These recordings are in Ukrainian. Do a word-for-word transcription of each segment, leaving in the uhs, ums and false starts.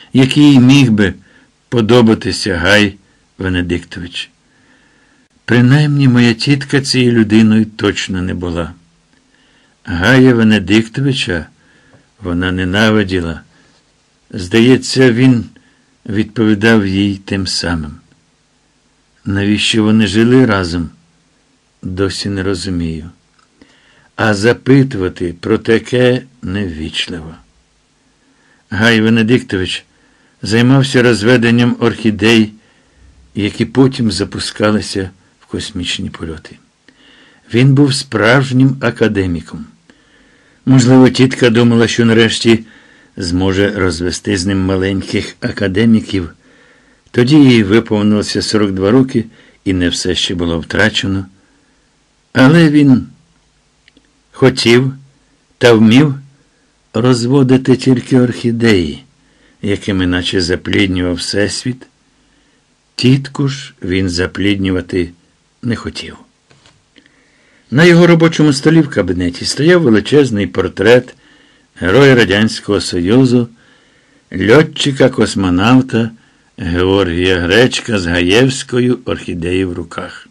який міг би подобатися Гай Венедиктович. Принаймні, моя тітка цією людиною точно не була. Гая Венедиктовича вона ненавиділа. Здається, він відповідав їй тим самим. Навіщо вони жили разом? Досі не розумію. А запитувати про таке неввічливо. Гай Венедиктович займався розведенням орхідей, які потім запускалися в космічні польоти. Він був справжнім академіком. Можливо, тітка думала, що нарешті зможе розвести з ним маленьких академіків. Тоді їй виповнилося сорок два роки, і не все ще було втрачено. Але він хотів та вмів розводити тільки орхідеї, якими наче запліднював Всесвіт. Тітку ж він запліднювати не хотів. На його робочому столі в кабінеті стояв величезний портрет героя Радянського Союзу, льотчика-космонавта Георгія Гречка з Гаєвською орхідеєю в руках.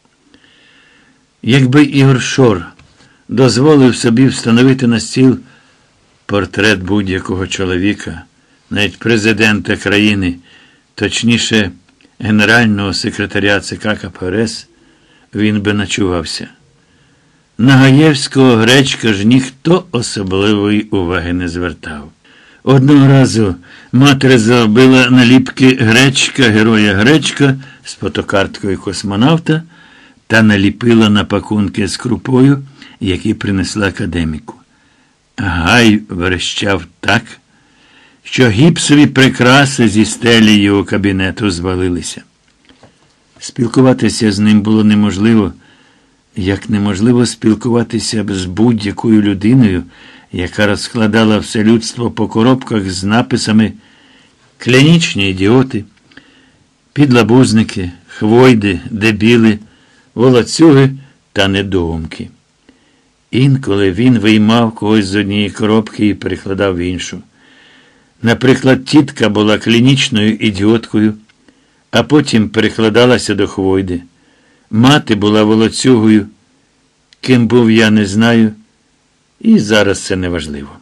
Якби Ігор Шор дозволив собі встановити на стіл портрет будь-якого чоловіка, навіть президента країни, точніше генерального секретаря ЦК КПРС, він би начувався. На Гаєвського Гречка ж ніхто особливої уваги не звертав. Одного разу мати зробила наліпки Гречка, героя Гречка з фотокарткою космонавта та наліпила на пакунки з крупою, які принесла академіку. Гай верещав так, що гіпсові прикраси зі стелі його кабінету звалилися. Спілкуватися з ним було неможливо, як неможливо спілкуватися з будь-якою людиною, яка розкладала все людство по коробках з написами «клінічні ідіоти», «підлабузники», «хвойди», «дебіли», «волоцюги» та «недоумки». Інколи він виймав когось з однієї коробки і перекладав в іншу. Наприклад, тітка була клінічною ідіоткою, а потім перекладалася до хвойди. Мати була волоцюгою, ким був я не знаю, і зараз це неважливо.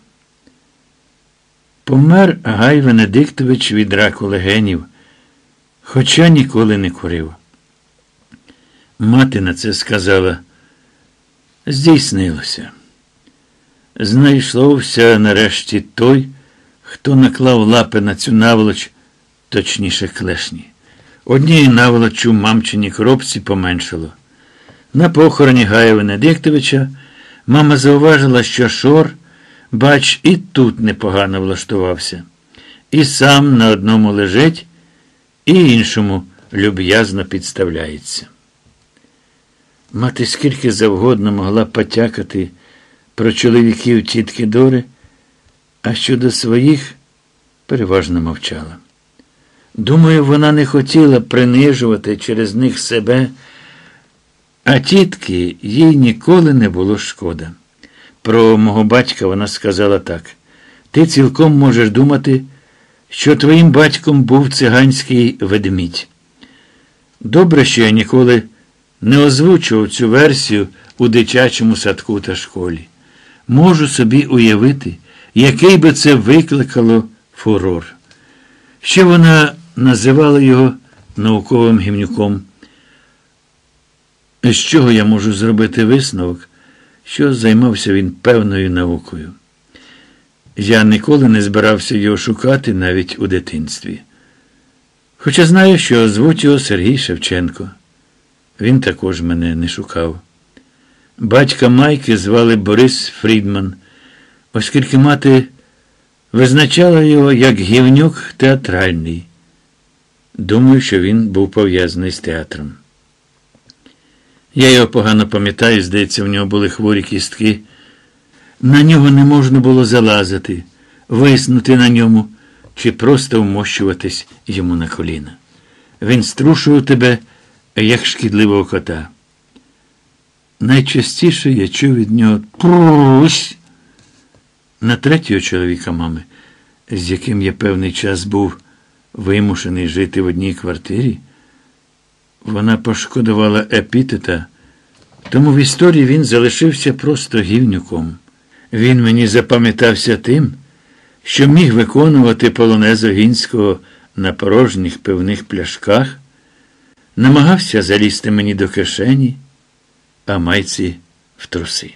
Помер Гай Венедиктович від раку легенів, хоча ніколи не курив. Мати на це сказала: здійснилося. Знайшовся нарешті той, хто наклав лапи на цю наволоч, точніше клешні. Однієї наволочі в мамчиній коробці поменшало. На похороні Гая Венедиктовича мама зауважила, що Шор, бач, і тут непогано влаштувався. І сам на одному лежить, і іншому люб'язно підставляється. Мати скільки завгодно могла потякати про чоловіків тітки Дори, а щодо своїх переважно мовчала. Думаю, вона не хотіла принижувати через них себе, а тітки їй ніколи не було шкода. Про мого батька вона сказала так: ти цілком можеш думати, що твоїм батьком був циганський ведмідь. Добре, що я ніколи не озвучував цю версію у дитячому садку та школі. Можу собі уявити, який би це викликало фурор. Ще вона називала його науковим гівнюком. З чого я можу зробити висновок, що займався він певною наукою. Я ніколи не збирався його шукати навіть у дитинстві. Хоча знаю, що звуть його Сергій Шевченко. Він також мене не шукав. Батька Майки звали Борис Фрідман, оскільки мати визначала його як гівнюк театральний. Думаю, що він був пов'язаний з театром. Я його погано пам'ятаю, здається, в нього були хворі кістки. На нього не можна було залазити, виснути на ньому чи просто вмощуватись йому на коліна. Він струшував тебе, як шкідливого кота. Найчастіше я чув від нього «Прусь!» На третього чоловіка мами з яким я певний час був вимушений жити в одній квартирі, вона пошкодувала епітета, тому в історії він залишився просто гівнюком. Він мені запам'ятався тим, що міг виконувати полонез Огінського на порожніх пивних пляшках, намагався залізти мені до кишені, а майці в труси.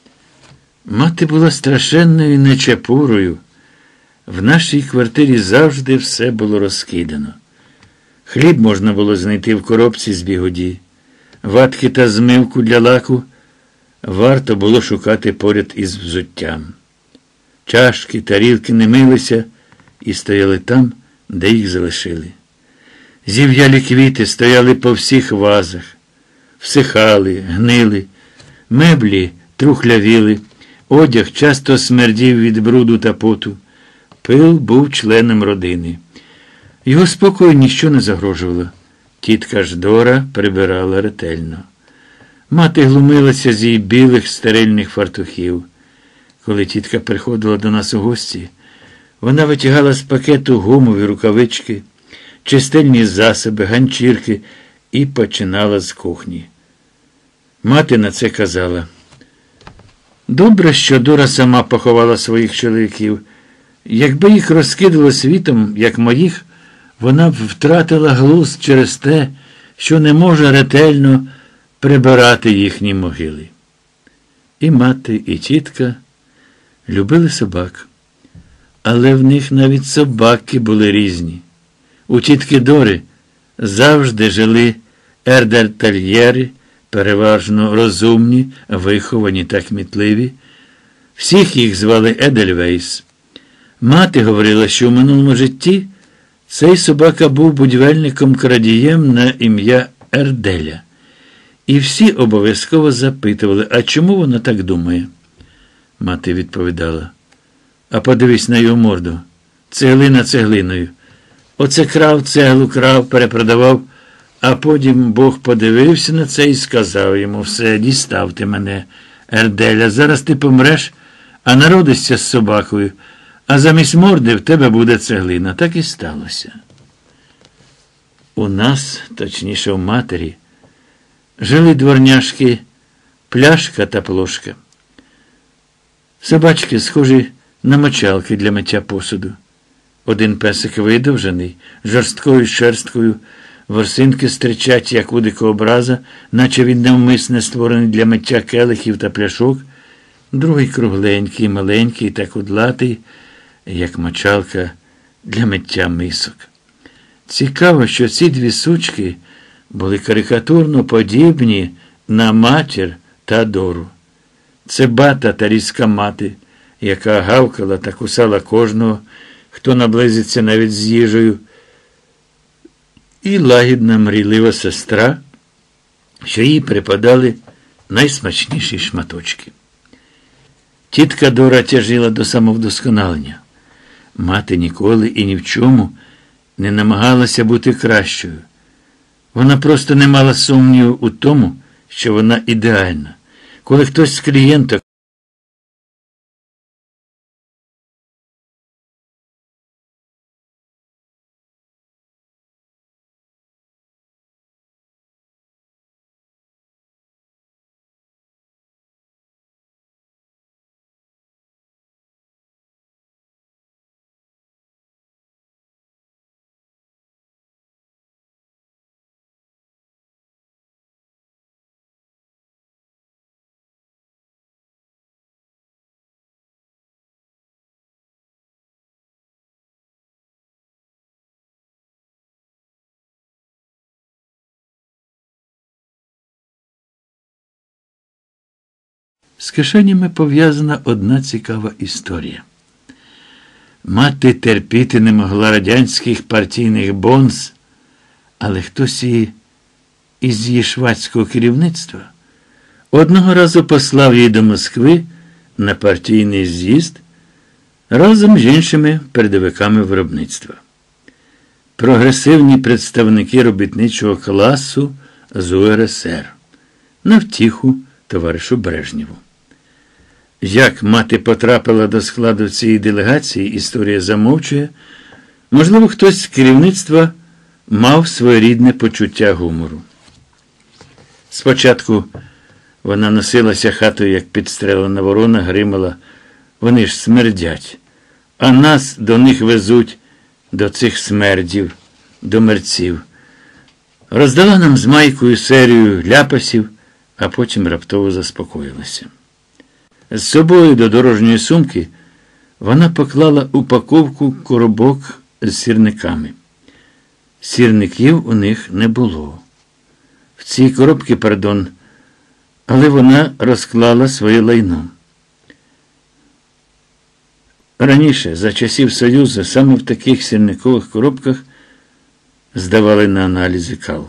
Мати була страшенною нечепурою. В нашій квартирі завжди все було розкидано. Хліб можна було знайти в коробці з бігоді, ватки та змивку для лаку варто було шукати поряд із взуттям. Чашки, тарілки не милися і стояли там, де їх залишили. Зів'ялі квіти стояли по всіх вазах, всихали, гнили, меблі трухлявіли, одяг часто смердів від бруду та поту. Пил був членом родини. Його спокою ніщо не загрожувало. Тітка ж Дора прибирала ретельно. Мати глумилася з її білих стерильних фартухів. Коли тітка приходила до нас у гості, вона витягала з пакету гумові рукавички, чистильні засоби, ганчірки і починала з кухні. Мати на це казала: «Добре, що Дора сама поховала своїх чоловіків. Якби їх розкидало світом, як моїх, вона б втратила глузд через те, що не може ретельно прибирати їхні могили». І мати, і тітка любили собак. Але в них навіть собаки були різні. У тітки Дори завжди жили ердертельєри, переважно розумні, виховані та кмітливі. Всіх їх звали Едельвейс. Мати говорила, що в минулому житті цей собака був будівельником-крадієм на ім'я Ерделя. І всі обов'язково запитували, а чому вона так думає? Мати відповідала: «А подивись на його морду. Цеглина цеглиною. Оце крав, цеглу крав, перепродавав, а потім Бог подивився на це і сказав йому: все, дістав ти мене, Ерделя, зараз ти помреш, а народишся з собакою, а замість морди в тебе буде цеглина». Так і сталося. У нас, точніше в матері, жили дворняшки Пляшка та Плошка. Собачки схожі на мочалки для миття посуду. Один песик видовжений, жорсткою шерсткою, ворсинки стричать, як у дикообраза, наче він навмисне створений для миття келихів та пляшок, другий кругленький, маленький та кудлатий, як мочалка для миття мисок. Цікаво, що ці дві сучки були карикатурно подібні на матір та Дору. Це бата та різка мати, яка гавкала та кусала кожного, хто наблизиться навіть з їжею, і лагідна мрійлива сестра, що їй припадали найсмачніші шматочки. Тітка Дора тяжила до самовдосконалення. Мати ніколи і ні в чому не намагалася бути кращою. Вона просто не мала сумніву у тому, що вона ідеальна. Коли хтось з клієнток з кишенями пов'язана одна цікава історія. Мати терпіти не могла радянських партійних бонз, але хтось її із її швадського керівництва одного разу послав її до Москви на партійний з'їзд разом з іншими передовиками виробництва. Прогресивні представники робітничого класу з У Ер Ес Ер на втіху товаришу Брежнєву. Як мати потрапила до складу цієї делегації, історія замовчує. Можливо, хтось з керівництва мав своєрідне почуття гумору. Спочатку вона носилася хатою, як підстрелена ворона, гримала: «Вони ж смердять, а нас до них везуть, до цих смердів, до мерців». Роздала нам з Майкою серію ляпасів, а потім раптово заспокоїлася. З собою до дорожньої сумки вона поклала упаковку коробок з сірниками. Сірників у них не було. В цій коробці, пардон, але вона розклала своє лайно. Раніше, за часів Союзу, саме в таких сірникових коробках здавали на аналізи кал.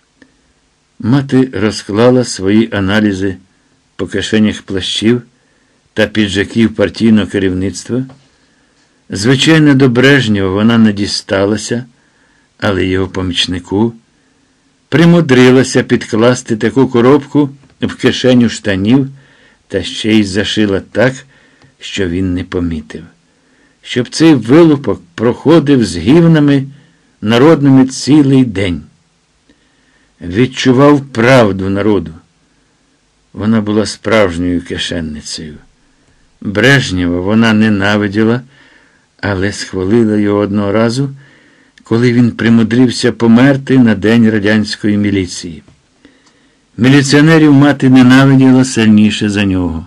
Мати розклала свої аналізи по кишенях плащів та піджаків партійного керівництва. Звичайно, до Брежнєва вона не дісталася, але його помічнику примудрилася підкласти таку коробку в кишеню штанів та ще й зашила так, що він не помітив. Щоб цей вилупок проходив з гівнами народними цілий день. Відчував правду народу. Вона була справжньою кишенницею. Брежнєва вона ненавиділа, але схвалила його одного разу, коли він примудрився померти на День радянської міліції. Міліціонерів мати ненавиділа сильніше за нього.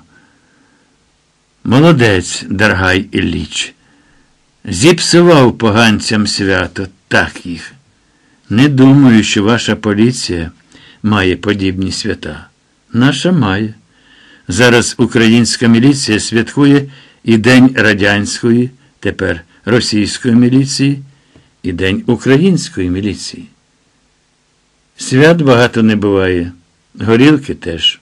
Молодець, Даргай Ілліч. Зіпсував поганцям свято, так їх. Не думаю, що ваша поліція має подібні свята. Наша має. Зараз українська міліція святкує і День радянської, тепер російської міліції, і День української міліції. Свят багато не буває, горілки теж.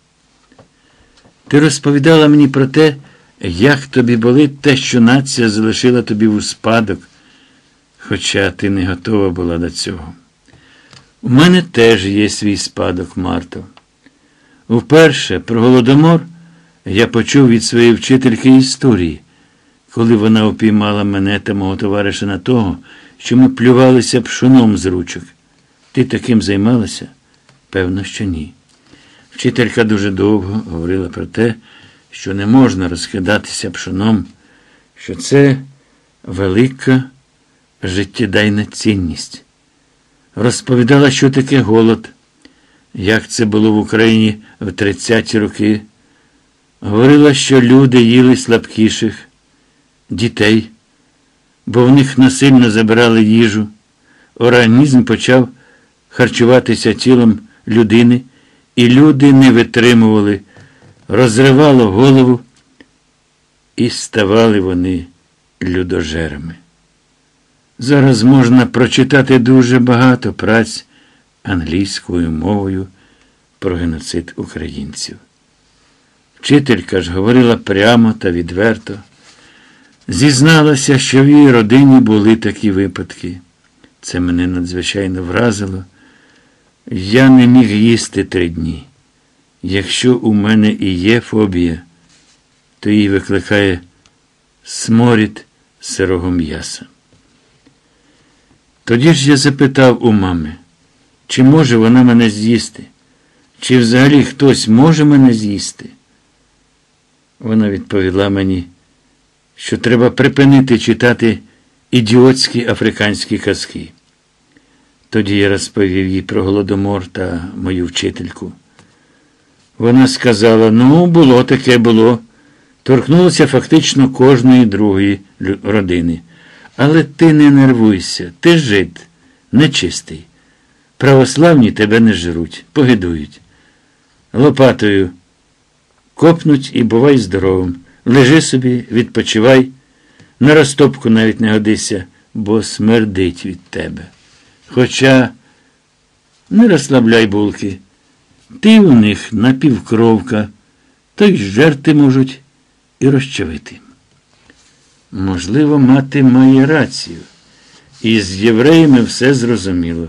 Ти розповідала мені про те, як тобі болить те, що нація залишила тобі в спадок, хоча ти не готова була до цього. У мене теж є свій спадок, Марто. Вперше про Голодомор я почув від своєї вчительки історії, коли вона упіймала мене та мого товариша на того, що ми плювалися пшоном з ручок. Ти таким займалася? Певно, що ні. Вчителька дуже довго говорила про те, що не можна розкидатися пшоном, що це велика життєдайна цінність. Розповідала, що таке голод, як це було в Україні в тридцяті роки. Говорила, що люди їли слабкіших, дітей, бо в них насильно забирали їжу. Організм почав харчуватися тілом людини, і люди не витримували, розривало голову, і ставали вони людожерами. Зараз можна прочитати дуже багато праць англійською мовою про геноцид українців. Вчителька ж говорила прямо та відверто. Зізналася, що в її родині були такі випадки. Це мене надзвичайно вразило. Я не міг їсти три дні. Якщо у мене і є фобія, то її викликає сморід сирого м'яса. Тоді ж я запитав у мами, чи може вона мене з'їсти, чи взагалі хтось може мене з'їсти. Вона відповіла мені, що треба припинити читати ідіотські африканські казки. Тоді я розповів їй про Голодомор та мою вчительку. Вона сказала, ну, було таке, було. Торкнулося фактично кожної другої родини. Але ти не нервуйся, ти жид, нечистий. Православні тебе не жруть, погидують. Лопатою копнуть і бувай здоровим. Лежи собі, відпочивай, на розтопку навіть не годися, бо смердить від тебе. Хоча не розслабляй булки. Ти у них напівкровка, то й жерти можуть і розчавити. Можливо, мати має рацію. І з євреями все зрозуміло.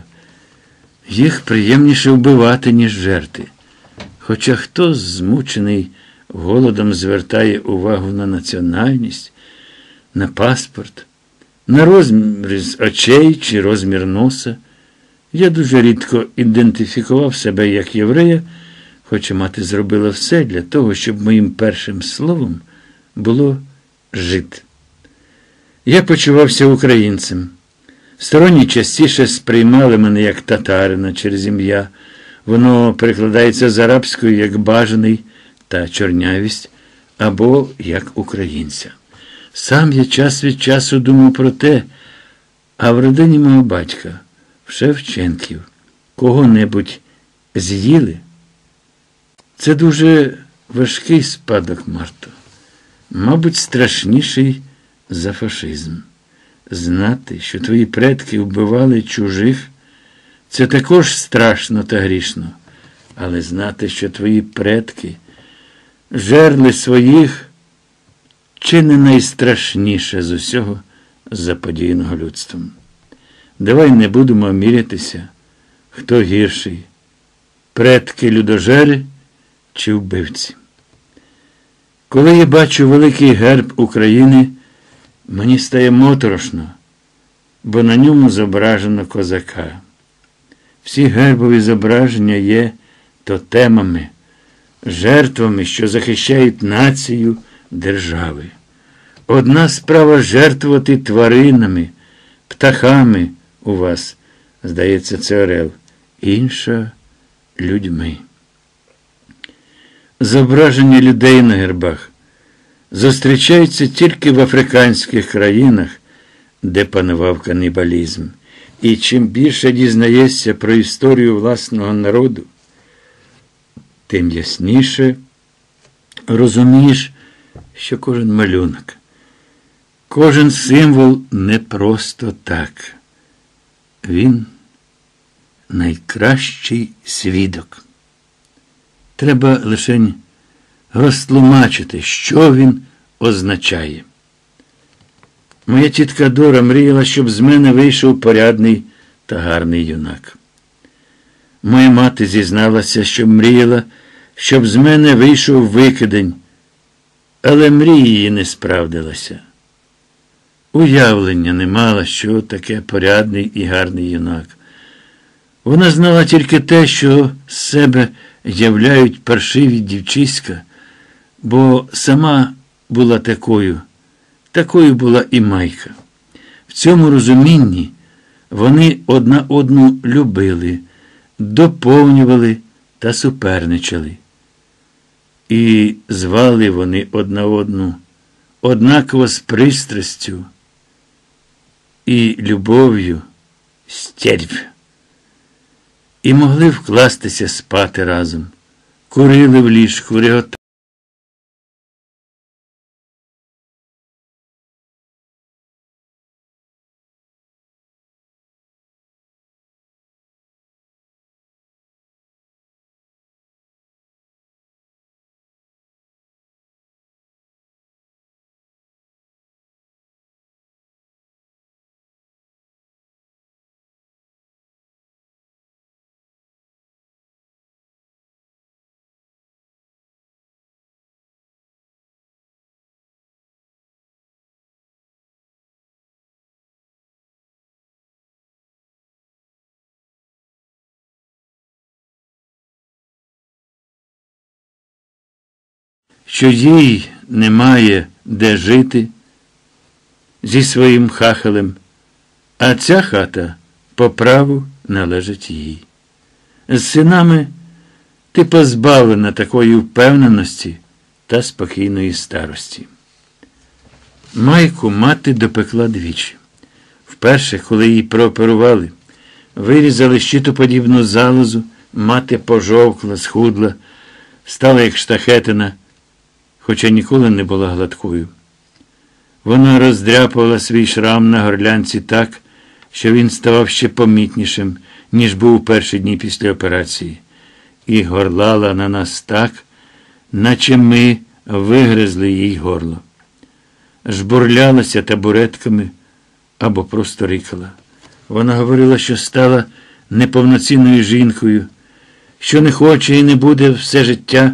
Їх приємніше вбивати, ніж жерти. Хоча хто змучений голодом звертає увагу на національність, на паспорт, на розмір очей чи розмір носа. Я дуже рідко ідентифікував себе як єврея, хоча мати зробила все для того, щоб моїм першим словом було «жид». Я почувався українцем. Сторонні частіше сприймали мене як татарина через ім'я. Воно перекладається з арабської як «бажаний» та «чорнявість» або як «українця». Сам я час від часу думав про те, а в родині мого батька, в Шевченків, кого-небудь з'їли? Це дуже важкий спадок, Марто. Мабуть, страшніший за фашизм. Знати, що твої предки вбивали чужих, це також страшно та грішно. Але знати, що твої предки жерли своїх, чи не найстрашніше з усього заподіяного людством. Давай не будемо мірятися, хто гірший – предки-людожери чи вбивці. Коли я бачу великий герб України, мені стає моторошно, бо на ньому зображено козака. Всі гербові зображення є тотемами, жертвами, що захищають націю, держави. Одна справа жертвувати тваринами, птахами у вас, здається, це орел, інша – людьми. Зображення людей на гербах зустрічаються тільки в африканських країнах, де панував канібалізм. І чим більше дізнаєшся про історію власного народу, тим ясніше розумієш, що кожен малюнок, кожен символ не просто так. Він найкращий свідок. Треба лише розтлумачити, що він означає. Моя тітка Дора мріяла, щоб з мене вийшов порядний та гарний юнак. Моя мати зізналася, що мріяла, щоб з мене вийшов викидень, але мрія її не справдилася. Уявлення не мала, що таке порядний і гарний юнак. Вона знала тільки те, що з себе являють паршиві дівчиська, бо сама була такою, такою була і Майка. В цьому розумінні вони одна одну любили, доповнювали та суперничали. І звали вони одна одну однаково з пристрастю і любов'ю стервь. І могли вкластися спати разом, курили в ліжку, реготали. Що їй немає де жити зі своїм хахалем, а ця хата по праву належить їй. З синами ти позбавлена такої впевненості та спокійної старості. Майку мати допекла двічі. Вперше, коли її прооперували, вирізали щитоподібну залозу, мати пожовкла, схудла, стала як штахетина, хоча ніколи не була гладкою. Вона роздряпувала свій шрам на горлянці так, що він ставав ще помітнішим, ніж був у перші дні після операції, і горлала на нас так, наче ми вигризли їй горло. Жбурлялася табуретками або просто рикала. Вона говорила, що стала неповноцінною жінкою, що не хоче і не буде все життя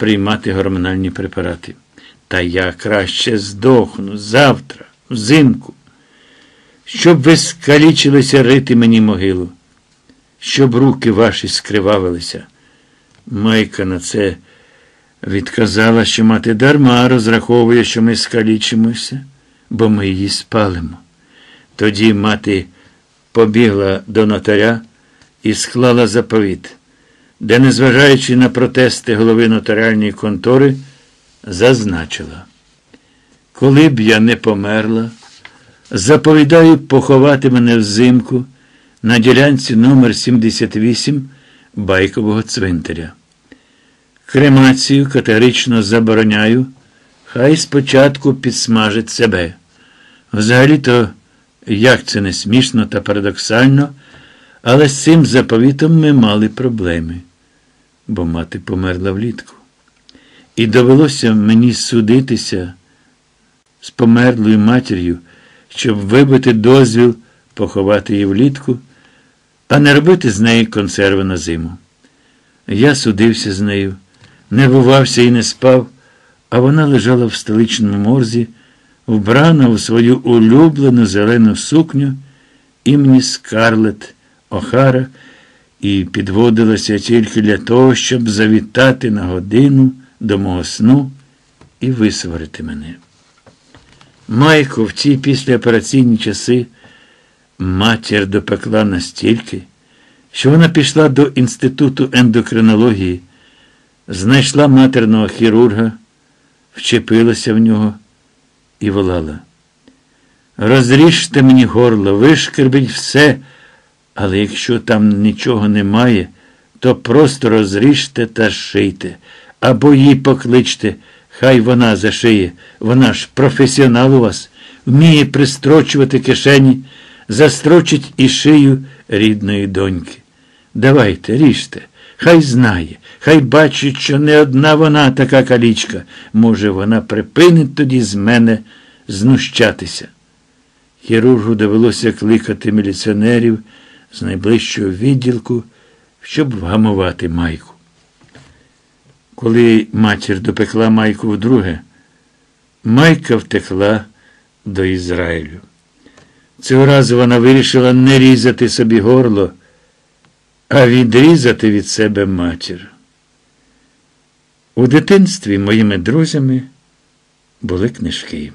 приймати гормональні препарати. Та я краще здохну завтра, взимку, щоб ви скалічилися рити мені могилу, щоб руки ваші скривавилися. Майка на це відказала, що мати дарма розраховує, що ми скалічимося, бо ми її спалимо. Тоді мати побігла до нотаря і склала заповіт, де, незважаючи на протести голови нотаріальної контори, зазначила: коли б я не померла, заповідаю поховати мене взимку на ділянці номер сімдесят вісім Байкового цвинтаря. Кремацію категорично забороняю, хай спочатку підсмажить себе. Взагалі-то, як це не смішно та парадоксально, але з цим заповітом ми мали проблеми, бо мати померла влітку. І довелося мені судитися з померлою матір'ю, щоб вибити дозвіл поховати її влітку, а не робити з неї консерви на зиму. Я судився з нею, нервувався і не спав, а вона лежала в столичному морзі, вбрана у свою улюблену зелену сукню імені Скарлетт О'Хара, і підводилася тільки для того, щоб завітати на годину до мого сну і висварити мене. Майку в ті післяопераційні часи матір допекла настільки, що вона пішла до Інституту ендокринології, знайшла матерного хірурга, вчепилася в нього і волала: розріжте мені горло, вишкребіть все, але якщо там нічого немає, то просто розріжте та шийте, або її покличте, хай вона зашиє, вона ж професіонал у вас, вміє пристрочувати кишені, застрочить і шию рідної доньки. Давайте, ріжте, хай знає, хай бачить, що не одна вона така калічка. Може, вона припинить тоді з мене знущатися. Хірургу довелося кликати міліціонерів з найближчого відділку, щоб вгамувати Майку. Коли матір допекла Майку вдруге, Майка втекла до Ізраїлю. Цього разу вона вирішила не різати собі горло, а відрізати від себе матір. У дитинстві моїми друзями були книжки.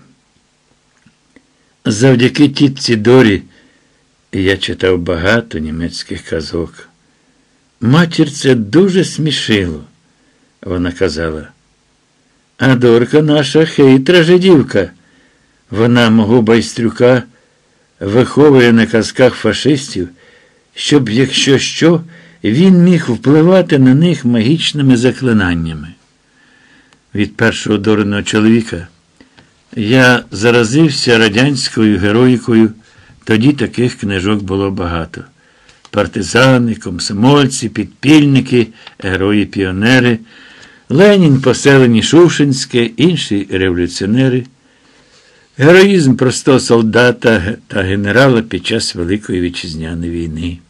Завдяки тітці Дорі я читав багато німецьких казок. Матір це дуже смішило. Вона казала: а Дорка наша хитра жидівка. Вона мого байстрюка виховує на казках фашистів, щоб, якщо що, він міг впливати на них магічними заклинаннями. Від першого Дориного чоловіка я заразився радянською героїкою, тоді таких книжок було багато. Партизани, комсомольці, підпільники, герої-піонери, Ленін, поселені Шушинське, інші революціонери, героїзм простого солдата та генерала під час Великої Вітчизняної війни.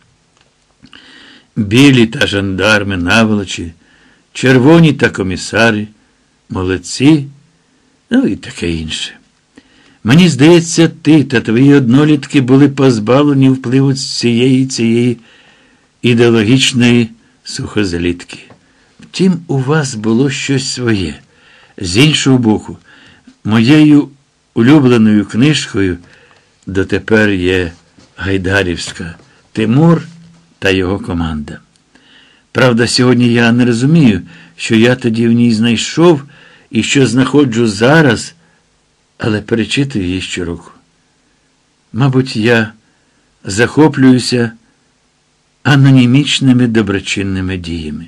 Білі та жандарми наволочі, червоні та комісари, молодці, ну і таке інше. Мені здається, ти та твої однолітки були позбавлені впливу цієї цієї ідеологічної сухозлітки. Втім, у вас було щось своє. З іншого боку, моєю улюбленою книжкою дотепер є гайдарівська «Тимур та його команда». Правда, сьогодні я не розумію, що я тоді в ній знайшов і що знаходжу зараз, але перечитую її щороку. Мабуть, я захоплююся анонімічними доброчинними діями.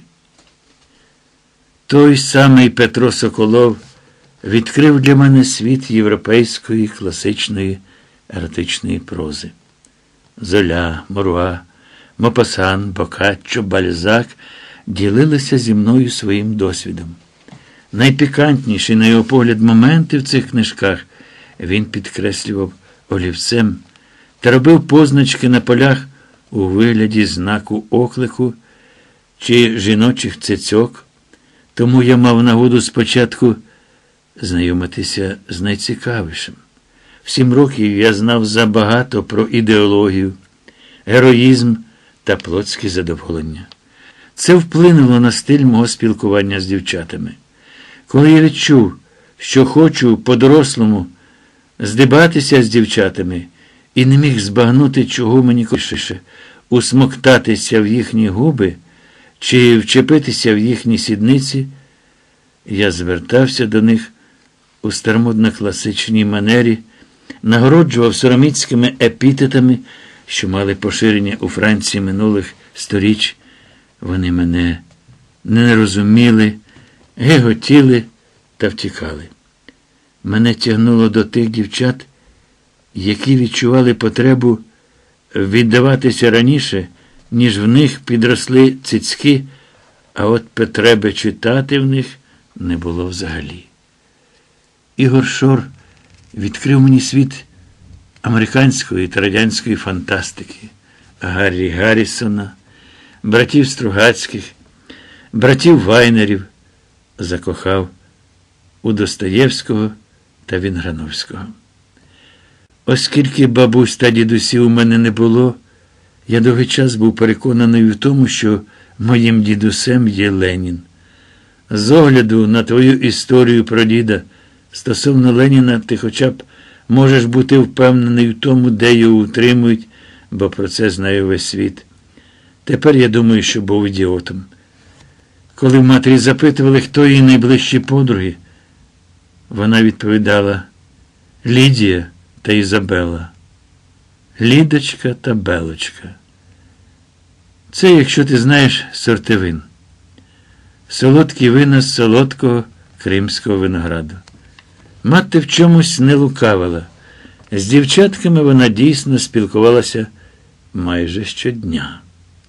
Той самий Петро Соколов відкрив для мене світ європейської класичної еротичної прози. Золя, Моруа, Мопасан, Боккаччо, Бальзак ділилися зі мною своїм досвідом. Найпікантніші, на його погляд, моменти в цих книжках він підкреслював олівцем та робив позначки на полях у вигляді знаку оклику чи жіночих цицьок. Тому я мав нагоду спочатку знайомитися з найцікавішим. В сім років я знав забагато про ідеологію, героїзм та плотські задоволення. Це вплинуло на стиль мого спілкування з дівчатами. Коли я відчув, що хочу по-дорослому здибатися з дівчатами і не міг збагнути, чого мені хочеться усмоктатися в їхні губи чи вчепитися в їхні сідниці, я звертався до них у старомодно-класичній манері, нагороджував сороміцькими епітетами, що мали поширення у Франції минулих сторіч. Вони мене не розуміли, геготіли та втікали. Мене тягнуло до тих дівчат, які відчували потребу віддаватися раніше, ніж в них підросли цицьки, а от потреби читати в них не було взагалі. Ігор Шор відкрив мені світ американської та радянської фантастики, Гаррі Гаррісона, братів Стругацьких, братів Вайнерів, закохав у Достоєвського та Вінграновського. Оскільки бабусь та дідусів у мене не було, я довгий час був переконаний в тому, що моїм дідусем є Ленін. З огляду на твою історію про діда, стосовно Леніна, ти хоча б можеш бути впевнений в тому, де його утримують, бо про це знає весь світ. Тепер я думаю, що був ідіотом. Коли в матері запитували, хто її найближчі подруги, вона відповідала: Лідія та Ізабела, Лідочка та Белочка. Це, якщо ти знаєш, сорти вин. Солодкі вина з солодкого кримського винограду. Мати в чомусь не лукавила. З дівчатками вона дійсно спілкувалася майже щодня.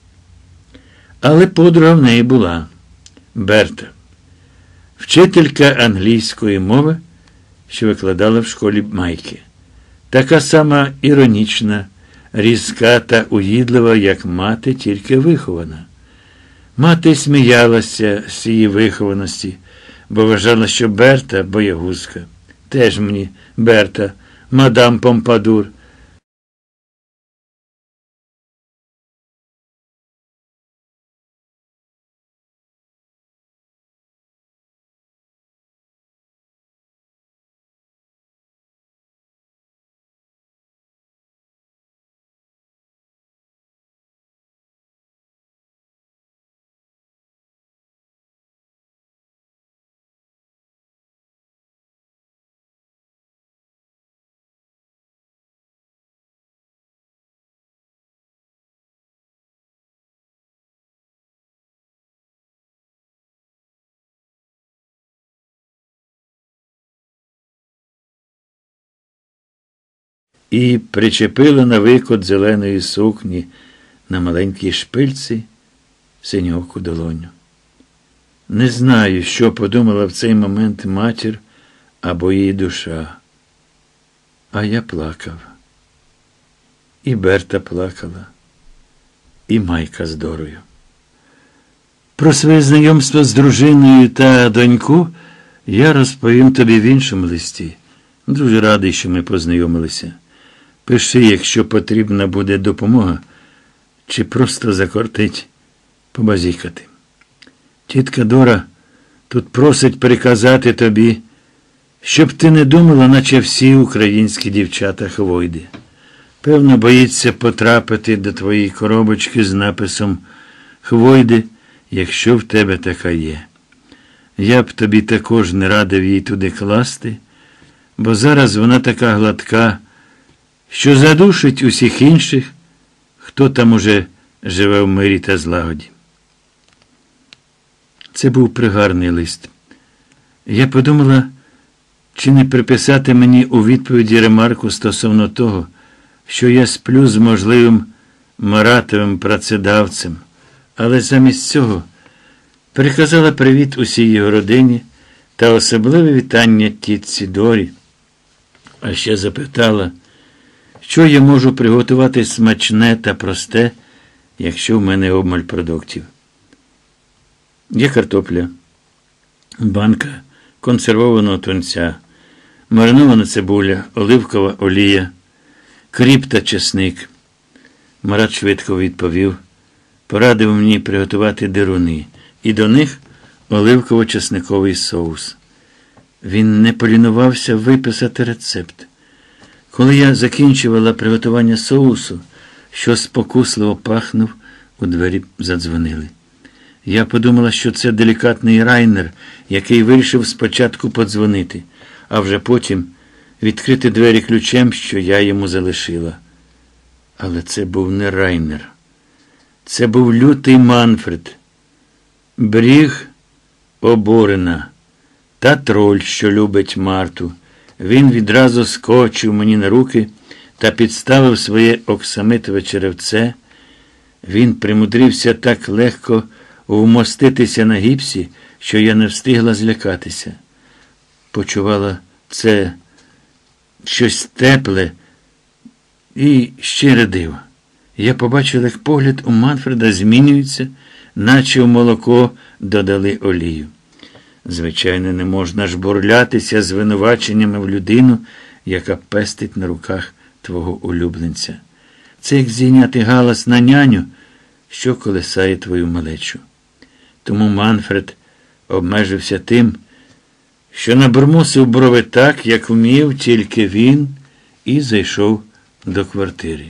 Але подруга в неї була Берта, вчителька англійської мови, що викладала в школі Майки. Така сама іронічна, різка та уїдлива, як мати, тільки вихована. Мати сміялася з її вихованості, бо вважала, що Берта – боягузка. Теж мені Берта, мадам Помпадур. І причепила на викот зеленої сукні на маленькій шпильці синьоку долоню. Не знаю, що подумала в цей момент матір або її душа. А я плакав. І Берта плакала, і Майка з Дорою. Про своє знайомство з дружиною та доньку я розповім тобі в іншому листі. Дуже радий, що ми познайомилися. Пиши, якщо потрібна буде допомога, чи просто закортить побазікати. Тітка Дора тут просить приказати тобі, щоб ти не думала, наче всі українські дівчата хвойди. Певно, боїться потрапити до твоєї коробочки з написом «Хвойди», якщо в тебе така є. Я б тобі також не радив її туди класти, бо зараз вона така гладка, що задушить усіх інших, хто там уже живе в мирі та злагоді. Це був пригарний лист. Я подумала, чи не приписати мені у відповіді ремарку стосовно того, що я сплю з можливим Маратовим працедавцем, але замість цього переказала привіт усій його родині та особливе вітання тітці Дорі, а ще запитала, що я можу приготувати смачне та просте, якщо в мене обмаль продуктів. Є картопля, банка консервованого тунця, маринована цибуля, оливкова олія, кріп та чесник. Марат швидко відповів, порадив мені приготувати деруни, і до них оливково-чесниковий соус. Він не полінувався виписати рецепт. Коли я закінчувала приготування соусу, що спокусливо пахнув, у двері задзвонили. Я подумала, що це делікатний Райнер, який вирішив спочатку подзвонити, а вже потім відкрити двері ключем, що я йому залишила. Але це був не Райнер. Це був лютий Манфред. Бріг оборена та троль, що любить Марту. Він відразу скочив мені на руки та підставив своє оксамитове черевце. Він примудрився так легко вмоститися на гіпсі, що я не встигла злякатися. Почувала це щось тепле і щире диво. Я побачила, як погляд у Манфреда змінюється, наче в молоко додали олію. Звичайно, не можна жбурлятися звинуваченнями в людину, яка пестить на руках твого улюбленця. Це як зійняти галас на няню, що колисає твою малечу. Тому Манфред обмежився тим, що набурмосив брови так, як вмів тільки він, і зайшов до квартири.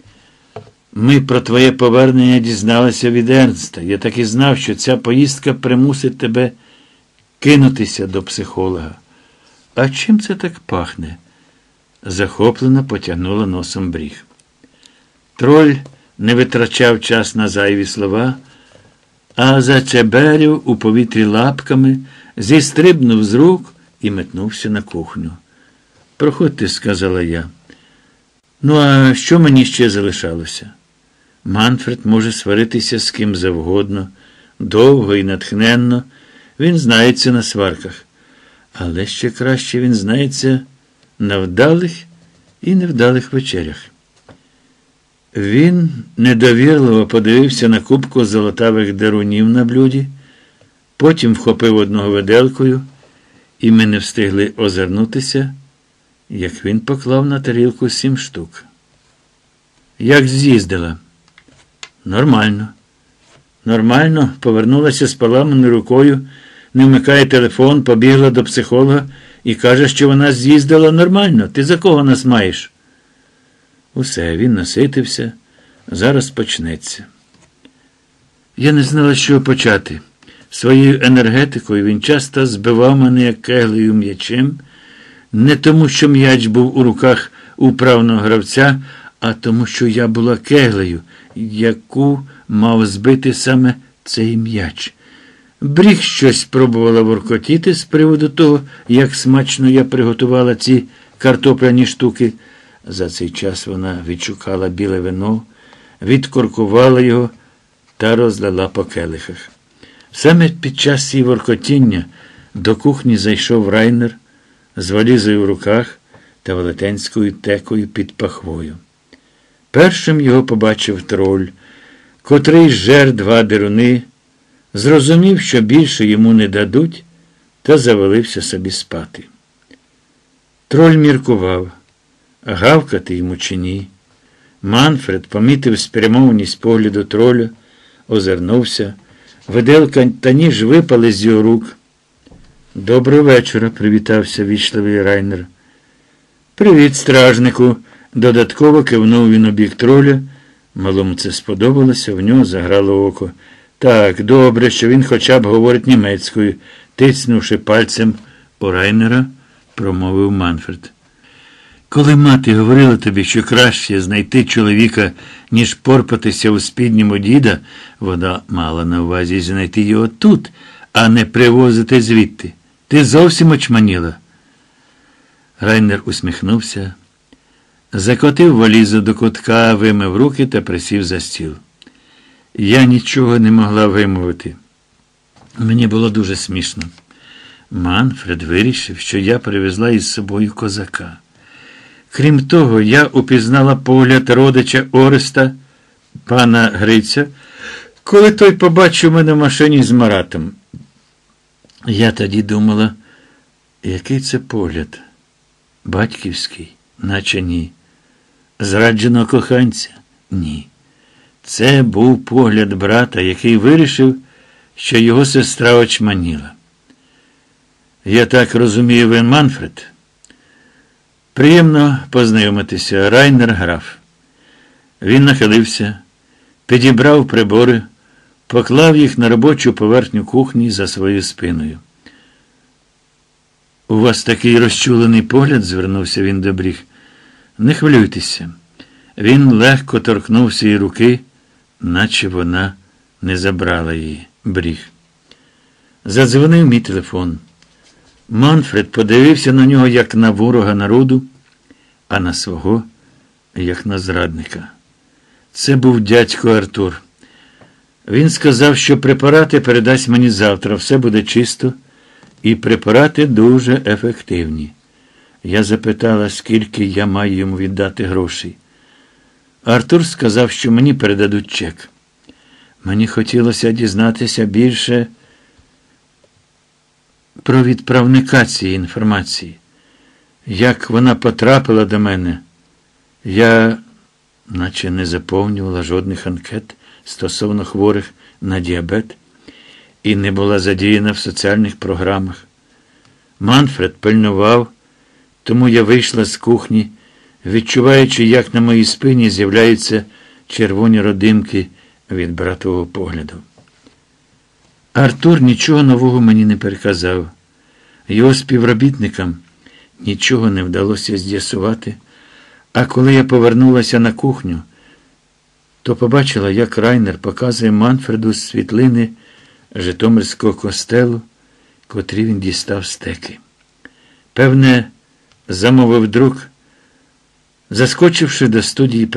Ми про твоє повернення дізналися від Ернста. Я так і знав, що ця поїздка примусить тебе кинутися до психолога. А чим це так пахне? Захоплено потягнула носом Бріг. Троль не витрачав час на зайві слова, а зачеберів у повітрі лапками, зістрибнув з рук і метнувся на кухню. «Проходьте», – сказала я. «Ну, а що мені ще залишалося?» Манфред може сваритися з ким завгодно, довго і натхненно. Він знається на сварках. Але ще краще він знається на вдалих і невдалих вечерях. Він недовірливо подивився на кубку золотавих дерунів на блюді, потім вхопив одного виделкою, і ми не встигли озирнутися, як він поклав на тарілку сім штук. «Як з'їздила?» «Нормально». «Нормально?» Повернулася з поламаною рукою, не вмикає телефон, побігла до психолога і каже, що вона з'їздила нормально. Ти за кого нас маєш?» Усе, він наситився. Зараз почнеться. Я не знала, з чого почати. Своєю енергетикою він часто збивав мене, як кеглею м'ячем, не тому, що м'яч був у руках управного гравця, а тому, що я була кеглею, яку мав збити саме цей м'яч. Бріг щось пробувала воркотіти з приводу того, як смачно я приготувала ці картопляні штуки. За цей час вона відшукала біле вино, відкоркувала його та розлила по келихах. Саме під час її воркотіння до кухні зайшов Райнер з валізою в руках та велетенською текою під пахвою. Першим його побачив троль, котрий жер два деруни, зрозумів, що більше йому не дадуть, та завалився собі спати. Троль міркував, гавкати йому чи ні. Манфред помітив спрямованість погляду троля, озирнувся, виделка та ніж випали з його рук. «Доброго вечора», – привітався вічливий Райнер. «Привіт, стражнику», – додатково кивнув він у бік троля. Малому це сподобалося, в нього заграло око. «Так, добре, що він хоча б говорить німецькою», – тицнувши пальцем у Райнера, промовив Манфред. «Коли мати говорила тобі, що краще знайти чоловіка, ніж порпатися у спідньому діда, вона мала на увазі знайти його тут, а не привозити звідти. Ти зовсім очманіла». Райнер усміхнувся, закотив валізу до кутка, вимив руки та присів за стіл. Я нічого не могла вимовити. Мені було дуже смішно. Манфред вирішив, що я привезла із собою козака. Крім того, я упізнала погляд родича Ореста, пана Гриця, коли той побачив мене в машині з Маратом. Я тоді думала, який це погляд? Батьківський? Наче ні. Зрадженого коханця? Ні. Це був погляд брата, який вирішив, що його сестра очманіла. Я так розумію, ви Манфред? Приємно познайомитися. Райнер граф. Він нахилився, підібрав прибори, поклав їх на робочу поверхню кухні за своєю спиною. У вас такий розчулений погляд, звернувся він до Бріг. Не хвилюйтеся. Він легко торкнувся її руки, наче вона не забрала її. Бріг. Задзвонив мій телефон. Манфред подивився на нього, як на ворога народу, а на свого, як на зрадника. Це був дядько Артур. Він сказав, що препарати передасть мені завтра, все буде чисто, і препарати дуже ефективні. Я запитала, скільки я маю йому віддати грошей. Артур сказав, що мені передадуть чек. Мені хотілося дізнатися більше про відправника цієї інформації. Як вона потрапила до мене, я наче не заповнювала жодних анкет стосовно хворих на діабет і не була задіяна в соціальних програмах. Манфред пильнував, тому я вийшла з кухні, відчуваючи, як на моїй спині з'являються червоні родимки від братового погляду. Артур нічого нового мені не переказав. Його співробітникам нічого не вдалося з'ясувати, а коли я повернулася на кухню, то побачила, як Райнер показує Манфреду світлини Житомирського костелу, котрі він дістав стеки. Певне, замовив друк, заскочивши до студії.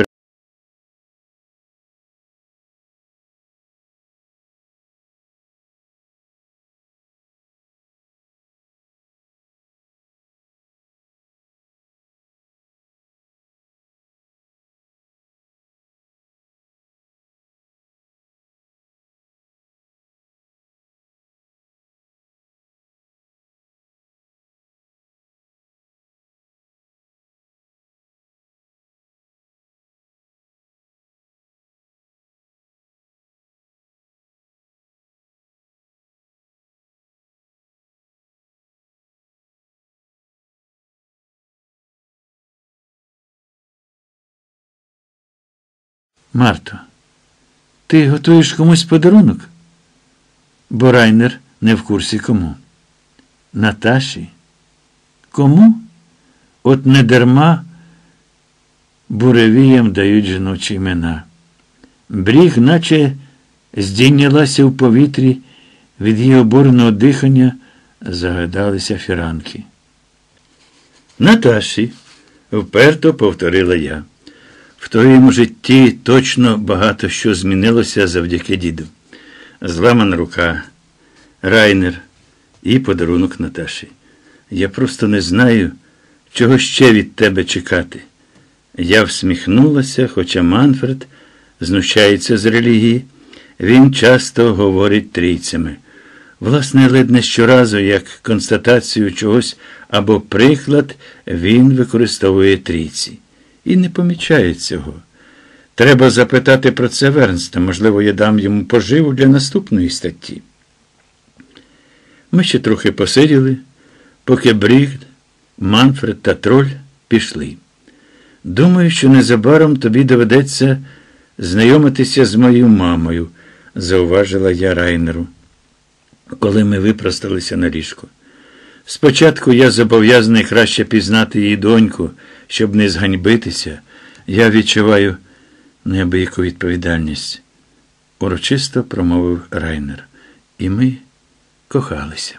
Марто, ти готуєш комусь подарунок? Бо Райнер не в курсі кому. Наташі? Кому? От не дарма буревіям дають жіночі імена. Бріг наче здійнялася в повітрі, від її обуреного дихання загадалися фіранки. Наташі, вперто повторила я. В твоєму житті точно багато що змінилося завдяки діду. Зламана рука, Райнер і подарунок Наташі. Я просто не знаю, чого ще від тебе чекати. Я всміхнулася, хоча Манфред знущається з релігії. Він часто говорить трійцями. Власне, ледь не щоразу, як констатацію чогось або приклад, він використовує трійці. І не помічає цього. Треба запитати про це Вернста. Можливо, я дам йому поживу для наступної статті. Ми ще трохи посиділи, поки Бріг, Манфред та Троль пішли. Думаю, що незабаром тобі доведеться знайомитися з моєю мамою, зауважила я Райнеру, коли ми випросталися на ліжку. Спочатку я зобов'язаний краще пізнати її доньку, щоб не зганьбитися. Я відчуваю неабияку відповідальність, урочисто промовив Райнер. І ми кохалися.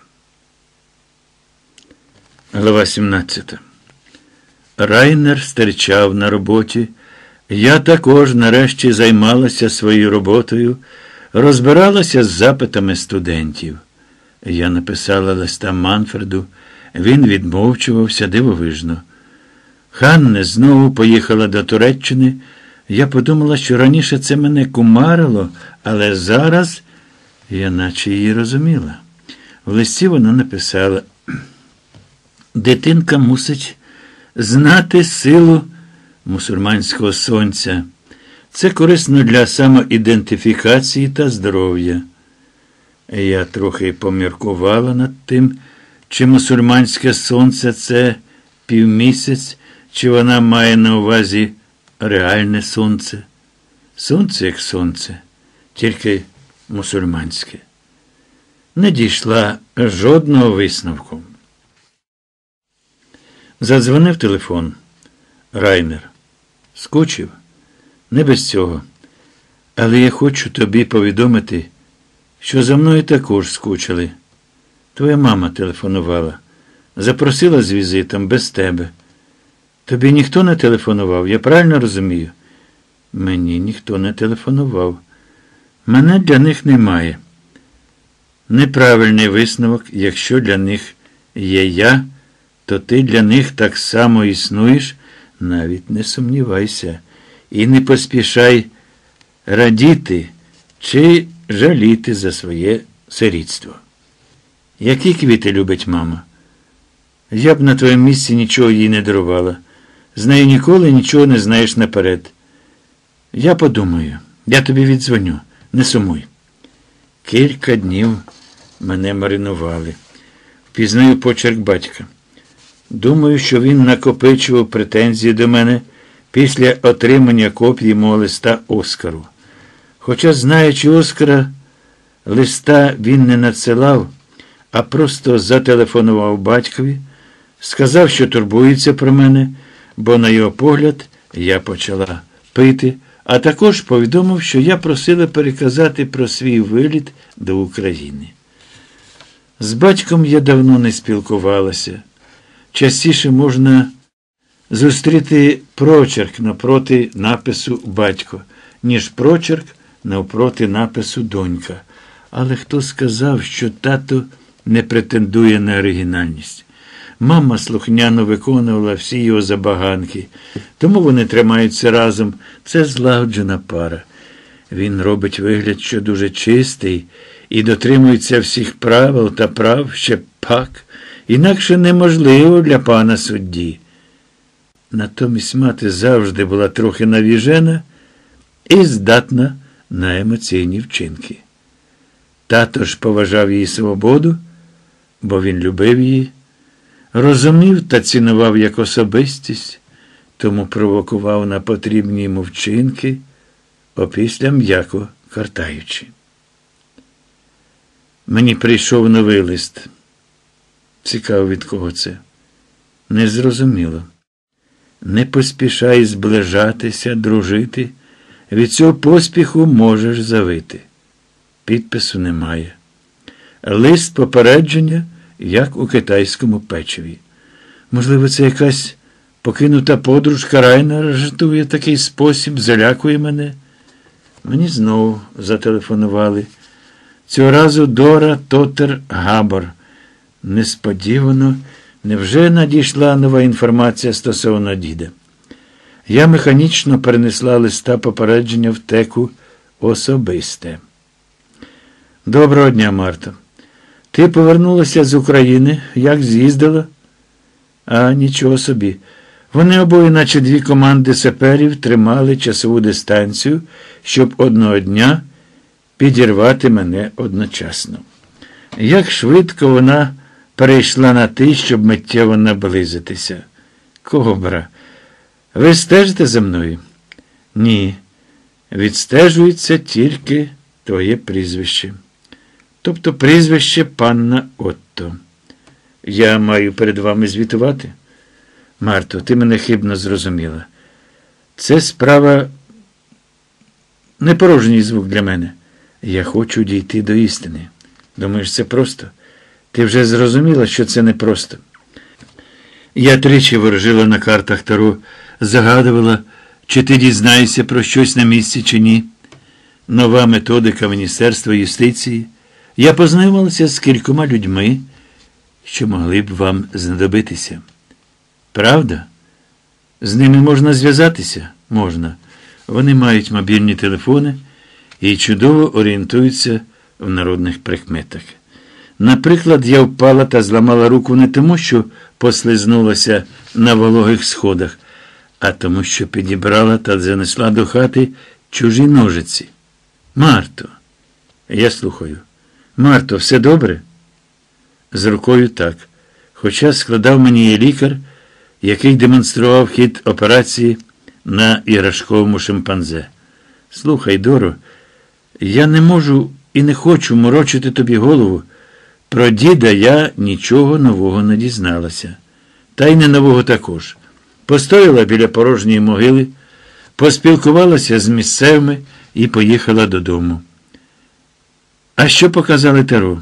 Глава сімнадцята. Райнер стерчав на роботі. Я також нарешті займалася своєю роботою, розбиралася з запитами студентів. Я написала листа Манфреду, він відмовчувався дивовижно. Ханне знову поїхала до Туреччини. Я подумала, що раніше це мене кумарило, але зараз я наче її розуміла. В листі вона написала: «Дитинка мусить знати силу мусульманського сонця. Це корисно для самоідентифікації та здоров'я». Я трохи поміркувала над тим, чи мусульманське сонце – це півмісяць, чи вона має на увазі реальне сонце. Сонце як сонце, тільки мусульманське. Не дійшла жодного висновку. Задзвонив телефон. Райнер. Скучив? Не без цього. Але я хочу тобі повідомити, що за мною також скучили. Твоя мама телефонувала. Запросила з візитом без тебе. Тобі ніхто не телефонував, я правильно розумію? Мені ніхто не телефонував. Мене для них немає. Неправильний висновок, якщо для них є я, то ти для них так само існуєш, навіть не сумнівайся. І не поспішай радіти чи жаліти за своє сирітство. Які квіти любить мама? Я б на твоєму місці нічого їй не дарувала. З нею ніколи нічого не знаєш наперед. Я подумаю, я тобі віддзвоню, не сумуй. Кілька днів мене маринували. Впізнаю почерк батька. Думаю, що він накопичував претензії до мене після отримання копії мого листа Оскару. Хоча, знаючи Оскара, листа він не надсилав, а просто зателефонував батькові, сказав, що турбується про мене, бо, на його погляд, я почала пити, а також повідомив, що я просила переказати про свій виліт до України. З батьком я давно не спілкувалася. Частіше можна зустріти прочерк напроти напису «батько», ніж прочерк навпроти напису «донька». Але хто сказав, що тато не претендує на оригінальність? Мама слухняно виконувала всі його забаганки, тому вони тримаються разом. Це злагоджена пара. Він робить вигляд, що дуже чистий і дотримується всіх правил та прав, ще пак, інакше неможливо для пана судді. Натомість мати завжди була трохи навіжена і здатна на емоційні вчинки. Тато ж поважав її свободу, бо він любив її, розумів та цінував як особистість, тому провокував на потрібні йому вчинки, опісля м'яко картаючи. Мені прийшов новий лист. Цікаво, від кого це? Незрозуміло. Не поспішай зближатися, дружити. Від цього поспіху можеш завити. Підпису немає. Лист попередження, як у китайському печиві. Можливо, це якась покинута подружка Райнера жартує в такий спосіб, залякує мене. Мені знову зателефонували. Цього разу Дора Тотер Габор. Несподівано, невже надійшла нова інформація стосовно діда? Я механічно перенесла листа попередження в теку особисте. Доброго дня, Марто. Ти повернулася з України, як з'їздила? А, нічого собі. Вони обоє, наче дві команди саперів, тримали часову дистанцію, щоб одного дня підірвати мене одночасно. Як швидко вона перейшла на ти, щоб миттєво наблизитися. Кобра, ви стежите за мною? Ні. Відстежується тільки твоє прізвище. Тобто прізвище панна Отто. Я маю перед вами звітувати? Марто, ти мене хибно зрозуміла. Це справа не порожній звук для мене. Я хочу дійти до істини. Думаєш, це просто? Ти вже зрозуміла, що це непросто. Я тричі ворожила на картах Таро, загадувала, чи ти дізнаєшся про щось на місці, чи ні. Нова методика Міністерства юстиції. Я познайомилася з кількома людьми, що могли б вам знадобитися. Правда? З ними можна зв'язатися? Можна. Вони мають мобільні телефони і чудово орієнтуються в народних прикметах. Наприклад, я впала та зламала руку не тому, що послизнулася на вологих сходах, а тому, що підібрала та занесла до хати чужі ножиці. Марто, я слухаю. Марто, все добре? З рукою так. Хоча складав мені її лікар, який демонстрував хід операції на іграшковому шимпанзе. Слухай, Доро, я не можу і не хочу морочити тобі голову. Про діда я нічого нового не дізналася. Та й не нового також. Постояла біля порожньої могили, поспілкувалася з місцевими і поїхала додому. А що показали Таро?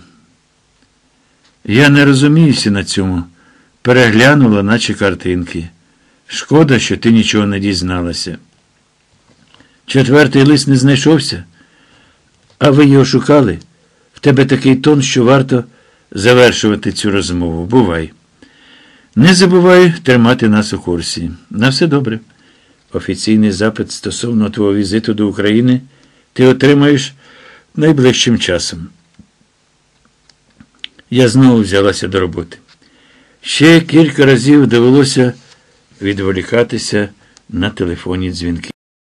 Я не розуміюся на цьому. Переглянула, наче картинки. Шкода, що ти нічого не дізналася. Четвертий лист не знайшовся? А ви його шукали? В тебе такий тон, що варто завершувати цю розмову. Бувай. Не забувай тримати нас у курсі. На все добре. Офіційний запит стосовно твого візиту до України ти отримаєш найближчим часом. Я знову взялася до роботи. Ще кілька разів довелося відволікатися на телефонні дзвінки.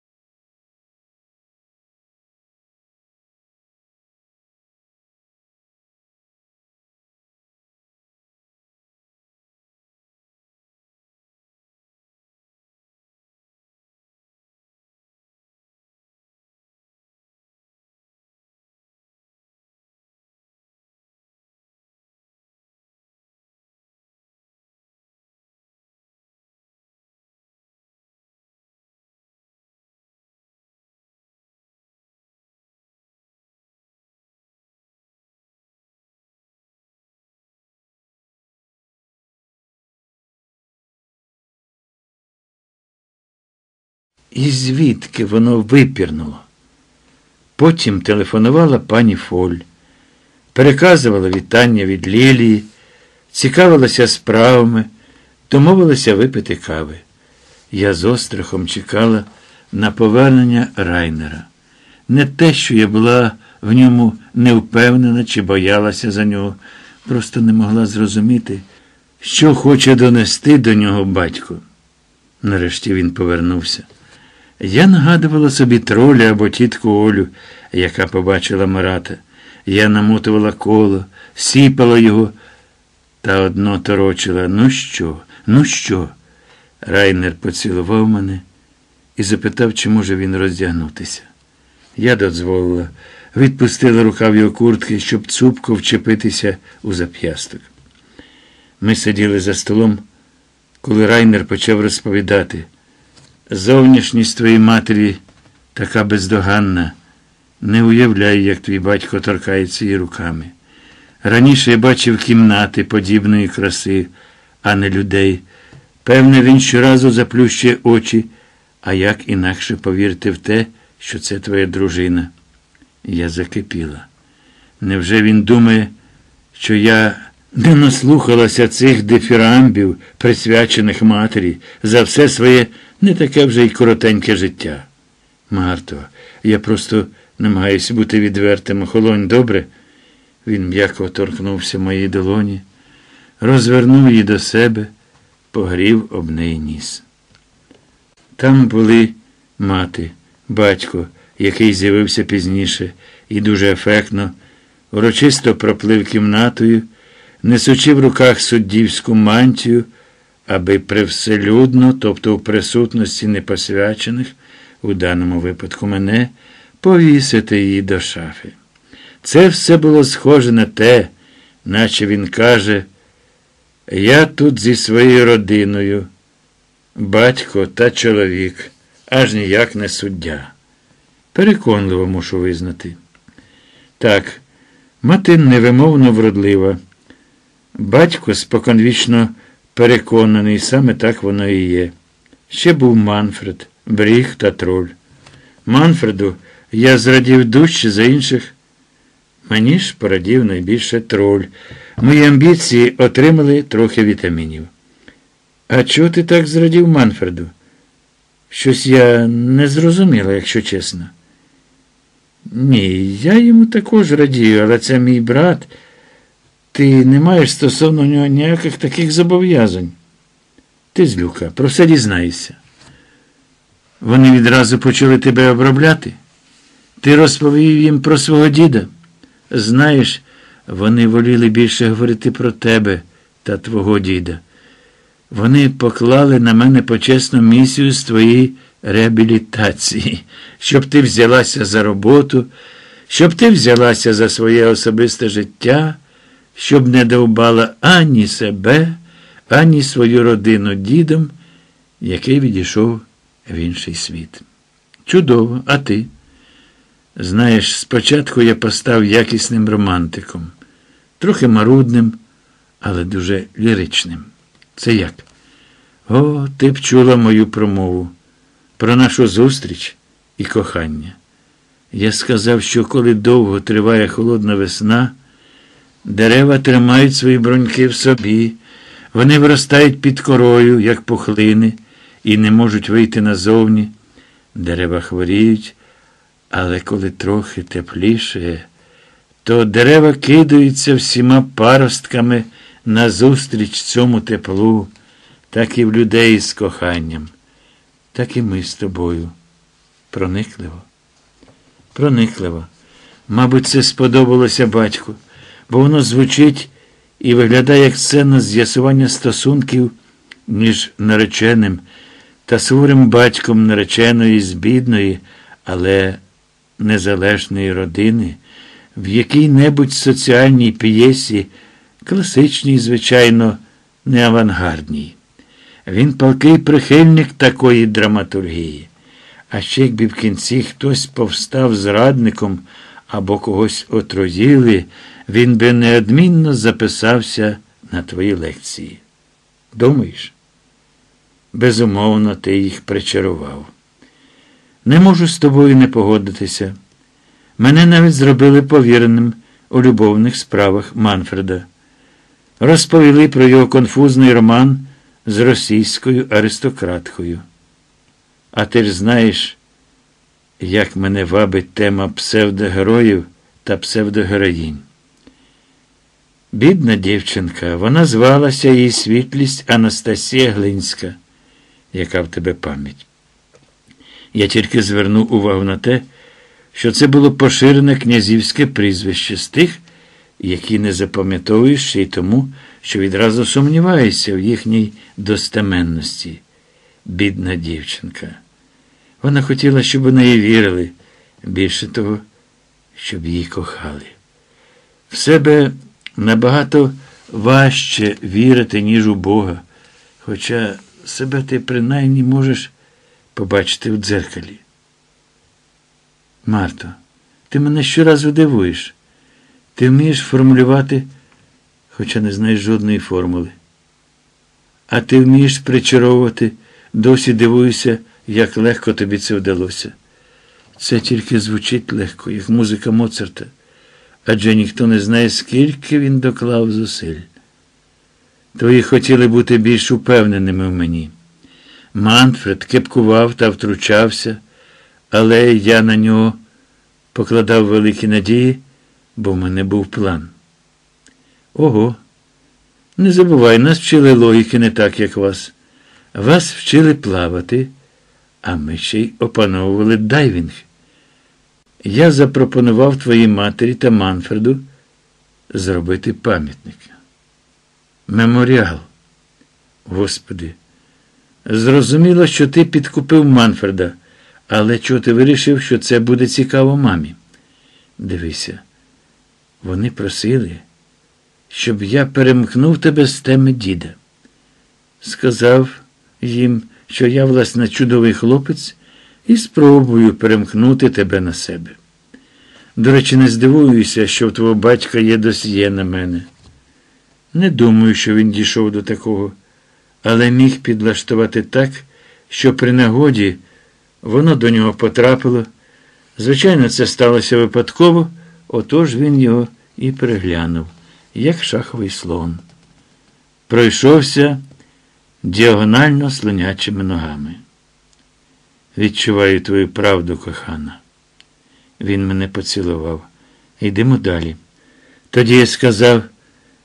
І звідки воно випірнуло? Потім телефонувала пані Фоль, переказувала вітання від Лілії, цікавилася справами, домовилася випити кави. Я з острахом чекала на повернення Райнера. Не те, що я була в ньому невпевнена чи боялася за нього, просто не могла зрозуміти, що хоче донести до нього батько. Нарешті він повернувся. Я нагадувала собі троля або тітку Олю, яка побачила Марата. Я намотувала коло, сіпала його та одно торочила. Ну що, ну що? Райнер поцілував мене і запитав, чи може він роздягнутися. Я дозволила, відпустила рукав його куртки, щоб цупко вчепитися у зап'ясток. Ми сиділи за столом, коли Райнер почав розповідати. Зовнішність твоєї матері така бездоганна. Не уявляю, як твій батько торкається її руками. Раніше я бачив кімнати подібної краси, а не людей. Певне, він щоразу заплющує очі, а як інакше повірити в те, що це твоя дружина. Я закипіла. Невже він думає, що я не наслухалася цих дифірамбів, присвячених матері, за все своє не таке вже й коротеньке життя? Марто, я просто намагаюся бути відвертим. Охолонь, добре? Він м'яко торкнувся моїй долоні, розвернув її до себе, погрів об неї ніс. Там були мати, батько, який з'явився пізніше і дуже ефектно, урочисто проплив кімнатою, несучи в руках суддівську мантію, аби привселюдно, тобто в присутності непосвячених, у даному випадку мене, повісити її до шафи. Це все було схоже на те, наче він каже, я тут зі своєю родиною, батько та чоловік, аж ніяк не суддя. Переконливо мушу визнати. Так, мати невимовно вродлива. Батько споконвічно переконаний, саме так воно і є. Ще був Манфред, Бріг та Троль. Манфреду я зрадів дужче за інших. Мені ж порадів найбільше Троль. Мої амбіції отримали трохи вітамінів. А чого ти так зрадів Манфреду? Щось я не зрозуміла, якщо чесно. Ні, я йому також радію, але це мій брат. Ти не маєш стосовно нього ніяких таких зобов'язань. Ти, Злюка, про все дізнаєшся. Вони відразу почали тебе обробляти. Ти розповів їм про свого діда. Знаєш, вони воліли більше говорити про тебе та твого діда. Вони поклали на мене почесну місію з твоєї реабілітації, щоб ти взялася за роботу, щоб ти взялася за своє особисте життя, щоб не довбала ані себе, ані свою родину дідом, який відійшов в інший світ. Чудово, а ти? Знаєш, спочатку я постав якісним романтиком, трохи марудним, але дуже ліричним. Це як? О, ти б чула мою промову про нашу зустріч і кохання. Я сказав, що коли довго триває холодна весна, дерева тримають свої бруньки в собі, вони виростають під корою, як пухлини, і не можуть вийти назовні. Дерева хворіють, але коли трохи тепліше, то дерева кидаються всіма паростками назустріч цьому теплу, так і в людей з коханням, так і ми з тобою. Проникливо. Проникливо. Мабуть, це сподобалося батьку, бо воно звучить і виглядає як сцена з'ясування стосунків між нареченим та суворим батьком нареченої з бідної, але незалежної родини, в якій-небудь соціальній п'єсі, класичній, звичайно, не авангардній. Він палкий прихильник такої драматургії. А ще якби в кінці хтось повстав зрадником або когось отруїли, він би неодмінно записався на твої лекції. Думаєш? Безумовно, ти їх причарував. Не можу з тобою не погодитися. Мене навіть зробили повіреним у любовних справах Манфреда. Розповіли про його конфузний роман з російською аристократкою. А ти ж знаєш, як мене вабить тема псевдогероїв та псевдогероїнь. Бідна дівчинка, вона звалася її світлість Анастасія Глинська, яка в тебе пам'ять. Я тільки звернув увагу на те, що це було поширене князівське прізвище з тих, які не запам'ятовуєш ще й тому, що відразу сумніваєшся в їхній достеменності. Бідна дівчинка. Вона хотіла, щоб у неї вірили, більше того, щоб її кохали. В себе набагато важче вірити, ніж у Бога, хоча себе ти принаймні можеш побачити в дзеркалі. Марто, ти мене щоразу дивуєш. Ти вмієш формулювати, хоча не знаєш жодної формули. А ти вмієш причаровувати, досі дивуюся, як легко тобі це вдалося. Це тільки звучить легко, як музика Моцарта, адже ніхто не знає, скільки він доклав зусиль. Твої хотіли бути більш упевненими в мені. Манфред кепкував та втручався, але я на нього покладав великі надії, бо в мене був план. Ого! Не забувай, нас вчили логіки не так, як вас. Вас вчили плавати, а ми ще й опановували дайвінг. Я запропонував твоїй матері та Манфреду зробити пам'ятник. Меморіал. Господи, зрозуміло, що ти підкупив Манфреда, але чого ти вирішив, що це буде цікаво мамі? Дивися, вони просили, щоб я перемкнув тебе з теми діда. Сказав їм, що я, власне, чудовий хлопець і спробую перемкнути тебе на себе. До речі, не здивуюся, що в твого батька є досьє на мене. Не думаю, що він дійшов до такого, але міг підлаштувати так, що при нагоді воно до нього потрапило. Звичайно, це сталося випадково, отож він його і переглянув, як шаховий слон. Пройшовся діагонально слонячими ногами. Відчуваю твою правду, кохана. Він мене поцілував. Йдемо далі. Тоді я сказав,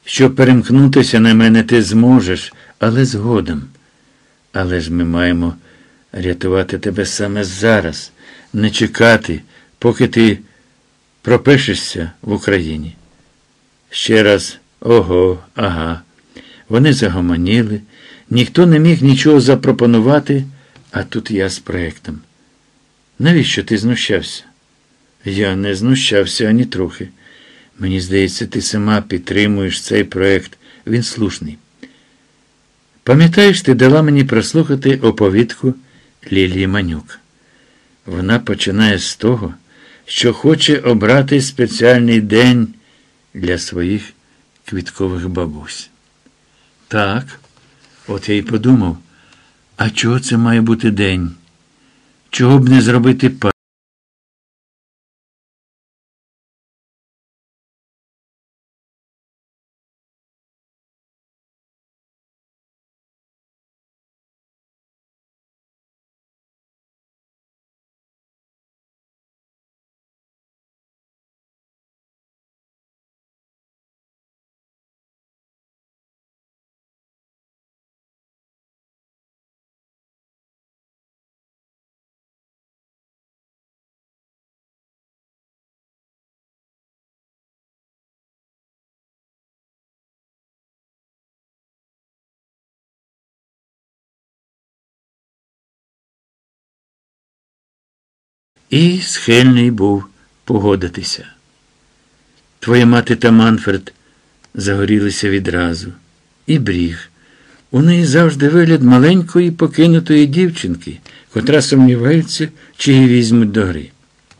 що перемкнутися на мене ти зможеш, але згодом. Але ж ми маємо рятувати тебе саме зараз, не чекати, поки ти пропишешся в Україні. Ще раз ого, ага. Вони загомоніли, ніхто не міг нічого запропонувати, а тут я з проєктом. Навіщо ти знущався? Я не знущався ані трохи. Мені здається, ти сама підтримуєш цей проєкт. Він слушний. Пам'ятаєш, ти дала мені прослухати оповідку Лілії Манюк. Вона починає з того, що хоче обрати спеціальний день для своїх квіткових бабусь. Так, от я й подумав, а чого це має бути день? Чого б не зробити па? І схильний був погодитися. Твоя мати та Манфред загорілися відразу. І Бріг. У неї завжди вигляд маленької покинутої дівчинки, котра сумнівається, чи її візьмуть до гри.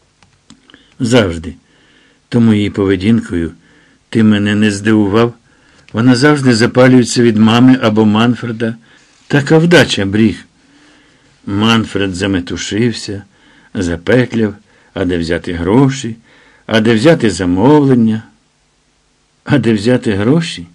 Завжди. Тому її поведінкою ти мене не здивував. Вона завжди запалюється від мами або Манфреда. Така вдача, Бріг. Манфред заметушився, запекляв, а де взяти гроші, а де взяти замовлення, а де взяти гроші?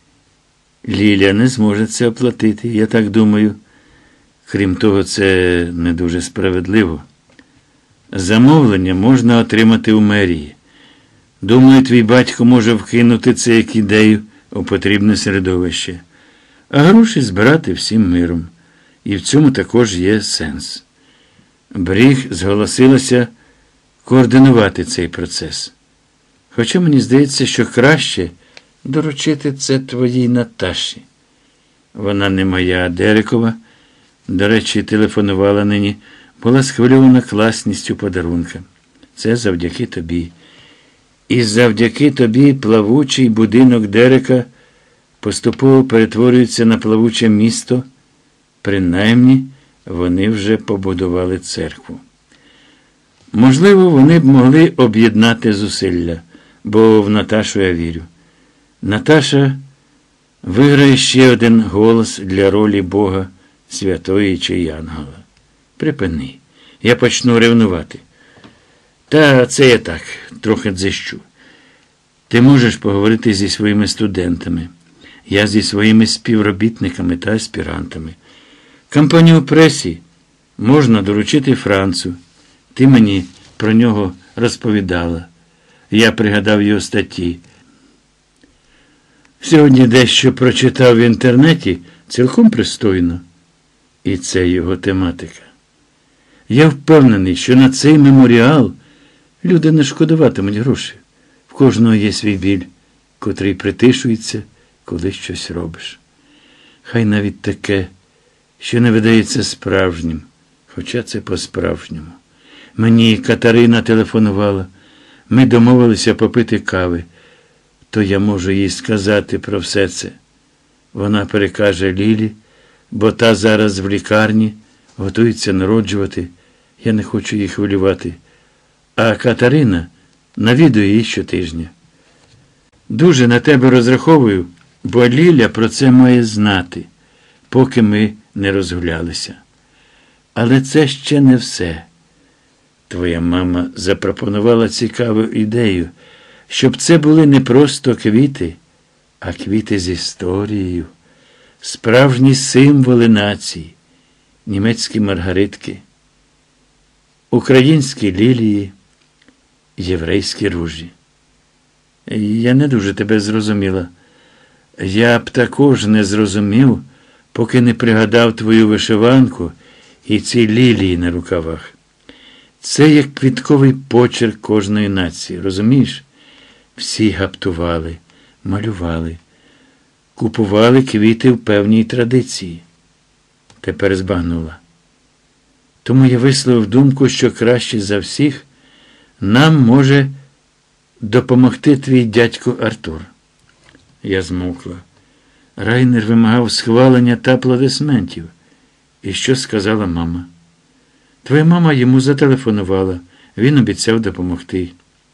Ліля не зможе це оплатити, я так думаю. Крім того, це не дуже справедливо. Замовлення можна отримати у мерії. Думаю, твій батько може вкинути це як ідею у потрібне середовище. А гроші збирати всім миром. І в цьому також є сенс. Бріг зголосилася координувати цей процес. Хоча мені здається, що краще доручити це твоїй Наташі. Вона не моя, а Дерекова. До речі, телефонувала нині, була схвильована класністю подарунка. Це завдяки тобі. І завдяки тобі плавучий будинок Дерека поступово перетворюється на плавуче місто. Принаймні, вони вже побудували церкву. Можливо, вони б могли об'єднати зусилля, бо в Наташу я вірю. Наташа виграє ще один голос для ролі Бога, святої чи Янгола. Припини, я почну ревнувати. Та це я так, трохи дзищу. Ти можеш поговорити зі своїми студентами, я зі своїми співробітниками та аспірантами. Кампанію у пресі можна доручити Францу. Ти мені про нього розповідала. Я пригадав його статті. Сьогодні дещо прочитав в інтернеті, цілком пристойно. І це його тематика. Я впевнений, що на цей меморіал люди не шкодуватимуть грошей. В кожного є свій біль, котрий притишується, коли щось робиш. Хай навіть таке, що не видається справжнім, хоча це по-справжньому. Мені Катерина телефонувала, ми домовилися попити кави, то я можу їй сказати про все це. Вона перекаже Лілі, бо та зараз в лікарні, готується народжувати, я не хочу її хвилювати. А Катерина навідує її щотижня. Дуже на тебе розраховую, бо Ліля про це має знати, поки ми не розгулялися. Але це ще не все. Твоя мама запропонувала цікаву ідею, щоб це були не просто квіти, а квіти з історією, справжні символи нації, німецькі маргаритки, українські лілії, єврейські ружі. Я не дуже тебе зрозуміла. Я б також не зрозумів, поки не пригадав твою вишиванку і ці лілії на рукавах. Це як квітковий почерк кожної нації, розумієш? Всі гаптували, малювали, купували квіти в певній традиції. Тепер збагнула. Тому я висловив думку, що краще за всіх нам може допомогти твій дядько Артур. Я змовкла. Райнер вимагав схвалення та аплодисментів. І що сказала мама? Твоя мама йому зателефонувала. Він обіцяв допомогти.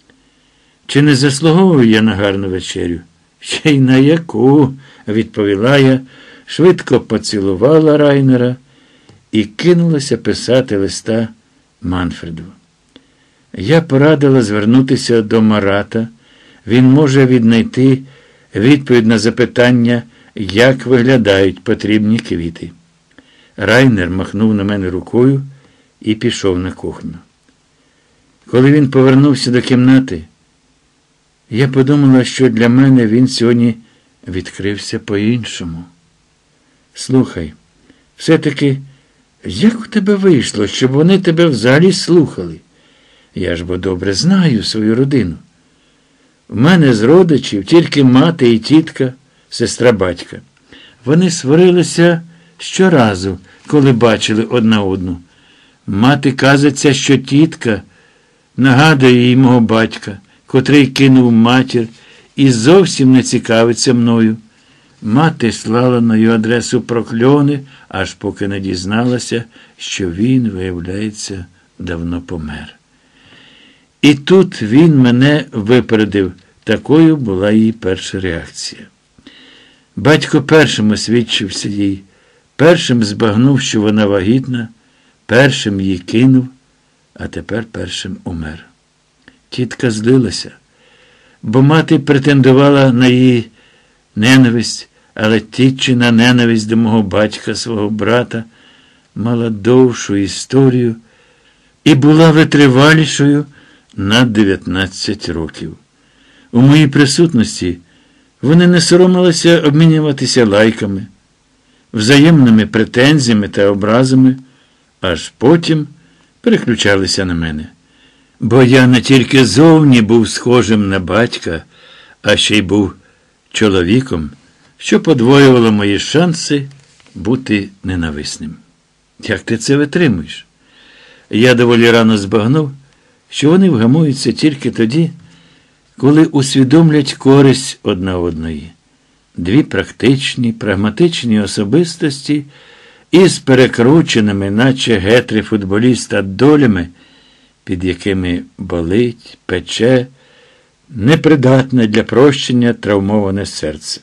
Чи не заслуговую я на гарну вечерю? Ще й на яку, відповіла я, швидко поцілувала Райнера і кинулася писати листа Манфреду. Я порадила звернутися до Марата. Він може віднайти відповідь на запитання, як виглядають потрібні квіти. Райнер махнув на мене рукою і пішов на кухню. Коли він повернувся до кімнати, я подумала, що для мене він сьогодні відкрився по-іншому. Слухай, все-таки, як у тебе вийшло, щоб вони тебе взагалі слухали? Я ж бо добре знаю свою родину. В мене з родичів тільки мати і тітка, сестра батька. Вони сварилися щоразу, коли бачили одна одну. Мати казиться, що тітка нагадує їй мого батька, котрий кинув матір і зовсім не цікавиться мною. Мати слала на його адресу прокльони, аж поки не дізналася, що він, виявляється, давно помер. І тут він мене випередив. Такою була її перша реакція. Батько першим освідчився їй, першим збагнув, що вона вагітна, першим її кинув, а тепер першим умер. Тітка злилася, бо мати претендувала на її ненависть, але тітчина ненависть до мого батька, свого брата, мала довшу історію і була витривалішою на дев'ятнадцять років. У моїй присутності вони не соромилися обмінюватися лайками, взаємними претензіями та образами, аж потім переключалися на мене. Бо я не тільки зовні був схожим на батька, а ще й був чоловіком, що подвоювало мої шанси бути ненависним. Як ти це витримуєш? Я доволі рано збагнув, що вони вгамуються тільки тоді, коли усвідомлять користь одна одної. Дві практичні, прагматичні особистості із перекрученими, наче гетри футболіста, долями, під якими болить, пече, непридатне для прощення травмоване серце.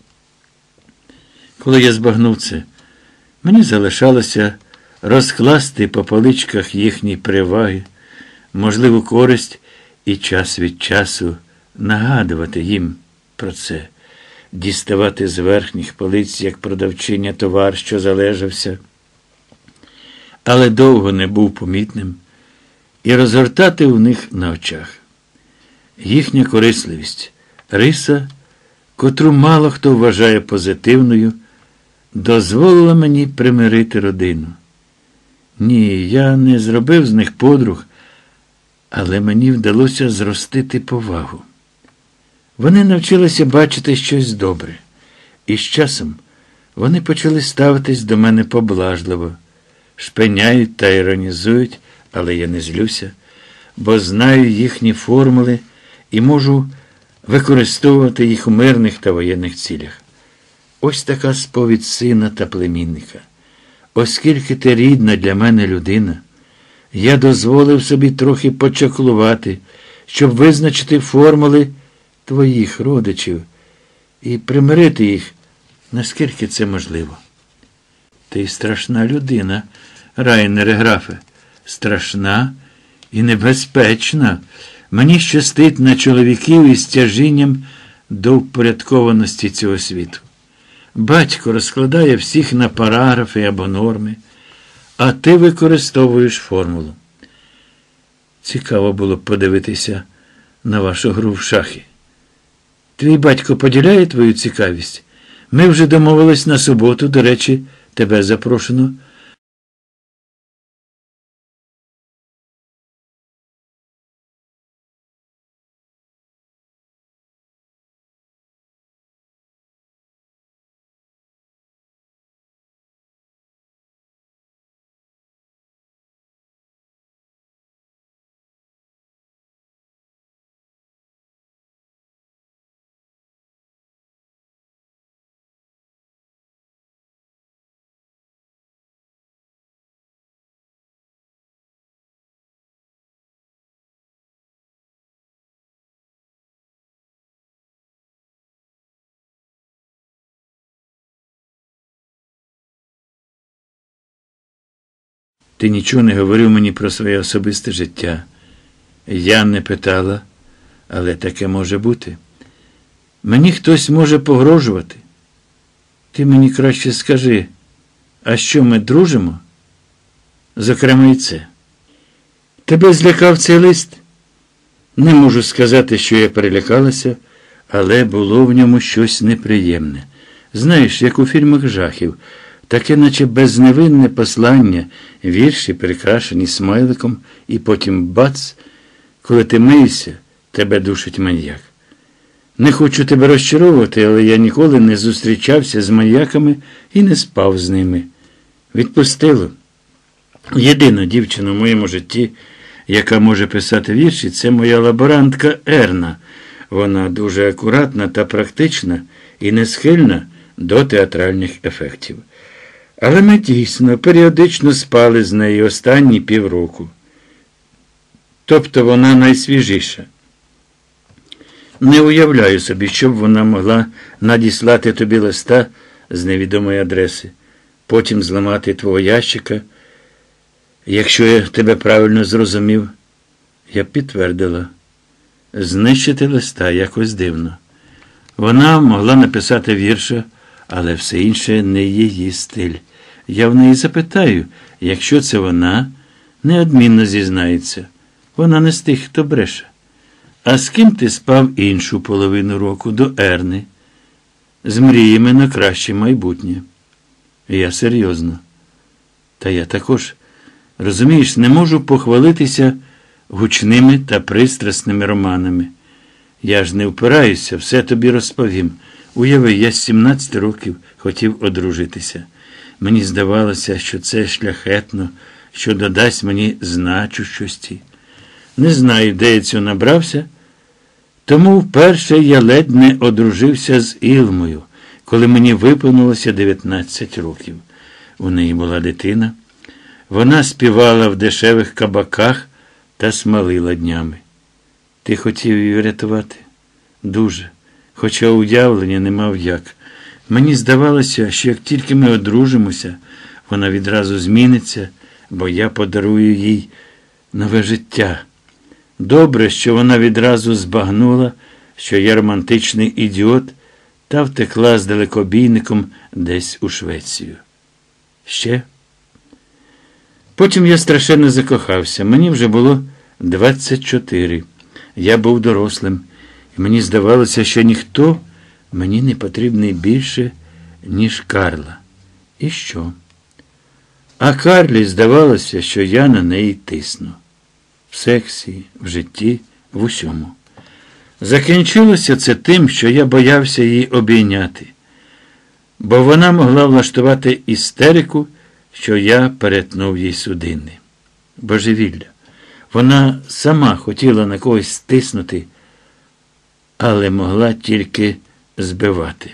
Коли я збагнув це, мені залишалося розкласти по поличках їхні переваги, можливу користь і час від часу нагадувати їм про це, діставати з верхніх полиць, як продавчиня, товар, що залежався, але довго не був помітним, і розгортати у них на очах. Їхня корисливість, риса, котру мало хто вважає позитивною, дозволила мені примирити родину. Ні, я не зробив з них подруг, але мені вдалося зростити повагу. Вони навчилися бачити щось добре, і з часом вони почали ставитись до мене поблажливо, шпиняють та іронізують, але я не злюся, бо знаю їхні формули і можу використовувати їх у мирних та воєнних цілях. Ось така сповідь сина та племінника. Оскільки ти рідна для мене людина, я дозволив собі трохи почаклувати, щоб визначити формули твоїх родичів і примирити їх, наскільки це можливо. Ти страшна людина, Райнере графе, страшна і небезпечна. Мені щастить на чоловіків із тяжінням до впорядкованості цього світу. Батько розкладає всіх на параграфи або норми, а ти використовуєш формулу. Цікаво було б подивитися на вашу гру в шахи. Ти Твій батько поділяє твою цікавість? Ми вже домовились на суботу, до речі, тебе запрошено. Ти нічого не говорив мені про своє особисте життя. Я не питала, але таке може бути. Мені хтось може погрожувати. Ти мені краще скажи, а що ми дружимо? Зокрема і це. Тебе злякав цей лист? Не можу сказати, що я перелякалася, але було в ньому щось неприємне. Знаєш, як у фільмах жахів, таке наче безневинне послання, вірші, прикрашені смайликом, і потім бац, коли ти миєшся, тебе душить маньяк. Не хочу тебе розчаровувати, але я ніколи не зустрічався з маньяками і не спав з ними. Відпустило. Єдина дівчина в моєму житті, яка може писати вірші, це моя лаборантка Ерна. Вона дуже акуратна та практична і не схильна до театральних ефектів. Але ми дійсно періодично спали з нею останні півроку. Тобто вона найсвіжіша. Не уявляю собі, що б вона могла надіслати тобі листа з невідомої адреси, потім зламати твого ящика. Якщо я тебе правильно зрозумів, я підтвердила. Знищити листа якось дивно. Вона могла написати вірша, але все інше не її стиль. Я в неї запитаю, якщо це вона, неодмінно зізнається. Вона не з тих, хто бреше. А з ким ти спав іншу половину року до Ерни? З мріями на краще майбутнє. Я серйозно. Та я також, розумієш, не можу похвалитися гучними та пристрасними романами. Я ж не впираюся, все тобі розповім. Уяви, я з сімнадцяти років хотів одружитися. Мені здавалося, що це шляхетно, що додасть мені значущості. Не знаю, де я цього набрався, тому вперше я ледь не одружився з Ілмою, коли мені виповнилося дев'ятнадцять років. У неї була дитина. Вона співала в дешевих кабаках та смалила днями. Ти хотів її врятувати? Дуже. Хоча уявлення не мав як. Мені здавалося, що як тільки ми одружимося, вона відразу зміниться, бо я подарую їй нове життя. Добре, що вона відразу збагнула, що я романтичний ідіот, та втекла з далекобійником десь у Швецію. Ще? Потім я страшенно закохався. Мені вже було двадцять чотири. Я був дорослим, і мені здавалося, що ніхто мені не потрібний більше, ніж Карла. І що? А Карлі здавалося, що я на неї тисну. В сексі, в житті, в усьому. Закінчилося це тим, що я боявся її обійняти, бо вона могла влаштувати істерику, що я перетнув їй судини. Божевілля. Вона сама хотіла на когось стиснути, але могла тільки збивати.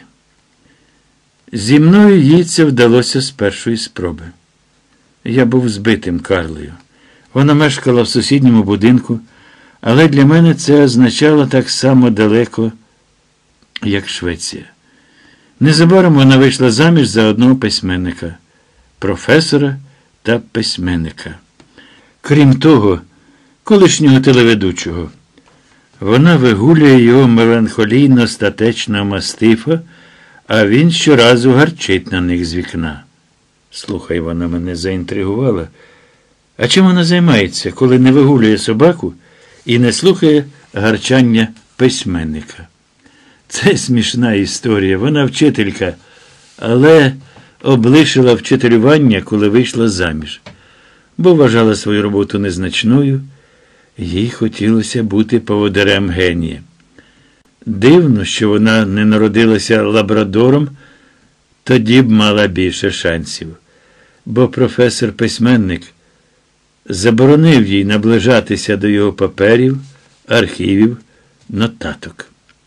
Зі мною їй це вдалося з першої спроби. Я був збитим Карлою. Вона мешкала в сусідньому будинку, але для мене це означало так само далеко, як Швеція. Незабаром вона вийшла заміж за одного письменника, професора та письменника. Крім того, колишнього телеведучого. Вона вигулює його меланхолійно-статечного мастифа, а він щоразу гарчить на них з вікна. Слухай, вона мене заінтригувала. А чим вона займається, коли не вигулює собаку і не слухає гарчання письменника? Це смішна історія. Вона вчителька, але облишила вчителювання, коли вийшла заміж. Бо вважала свою роботу незначною, їй хотілося бути поводирем генія. Дивно, що вона не народилася лабрадором, тоді б мала більше шансів. Бо професор-письменник заборонив їй наближатися до його паперів, архівів, нотаток.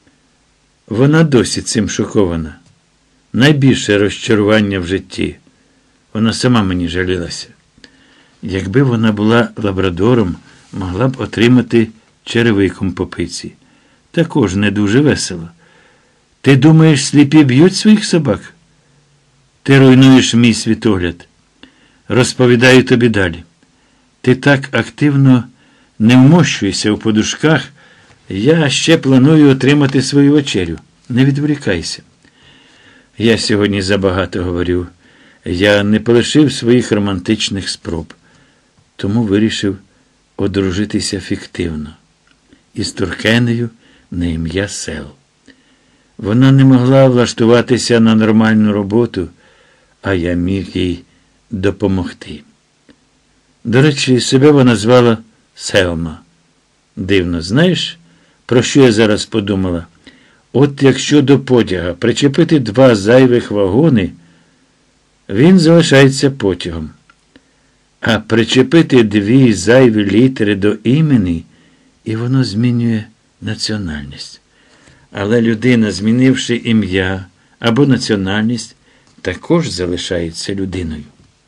Вона досі цим шокована. Найбільше розчарування в житті. Вона сама мені жалілася. Якби вона була лабрадором, могла б отримати черевиком по пиці. Також не дуже весело. Ти думаєш, сліпі б'ють своїх собак? Ти руйнуєш мій світогляд. Розповідаю тобі далі. Ти так активно не вмощуйся у подушках, я ще планую отримати свою вечерю. Не відволікайся. Я сьогодні забагато говорю. Я не полишив своїх романтичних спроб. Тому вирішив одружитися фіктивно. Із Туркенею на ім'я Сел. Вона не могла влаштуватися на нормальну роботу, а я міг їй допомогти. До речі, себе вона звала Селма. Дивно, знаєш, про що я зараз подумала? От якщо до потяга причепити два зайвих вагони, він залишається потягом. А причепити дві зайві літери до імені, і воно змінює національність. Але людина, змінивши ім'я або національність, також залишається людиною.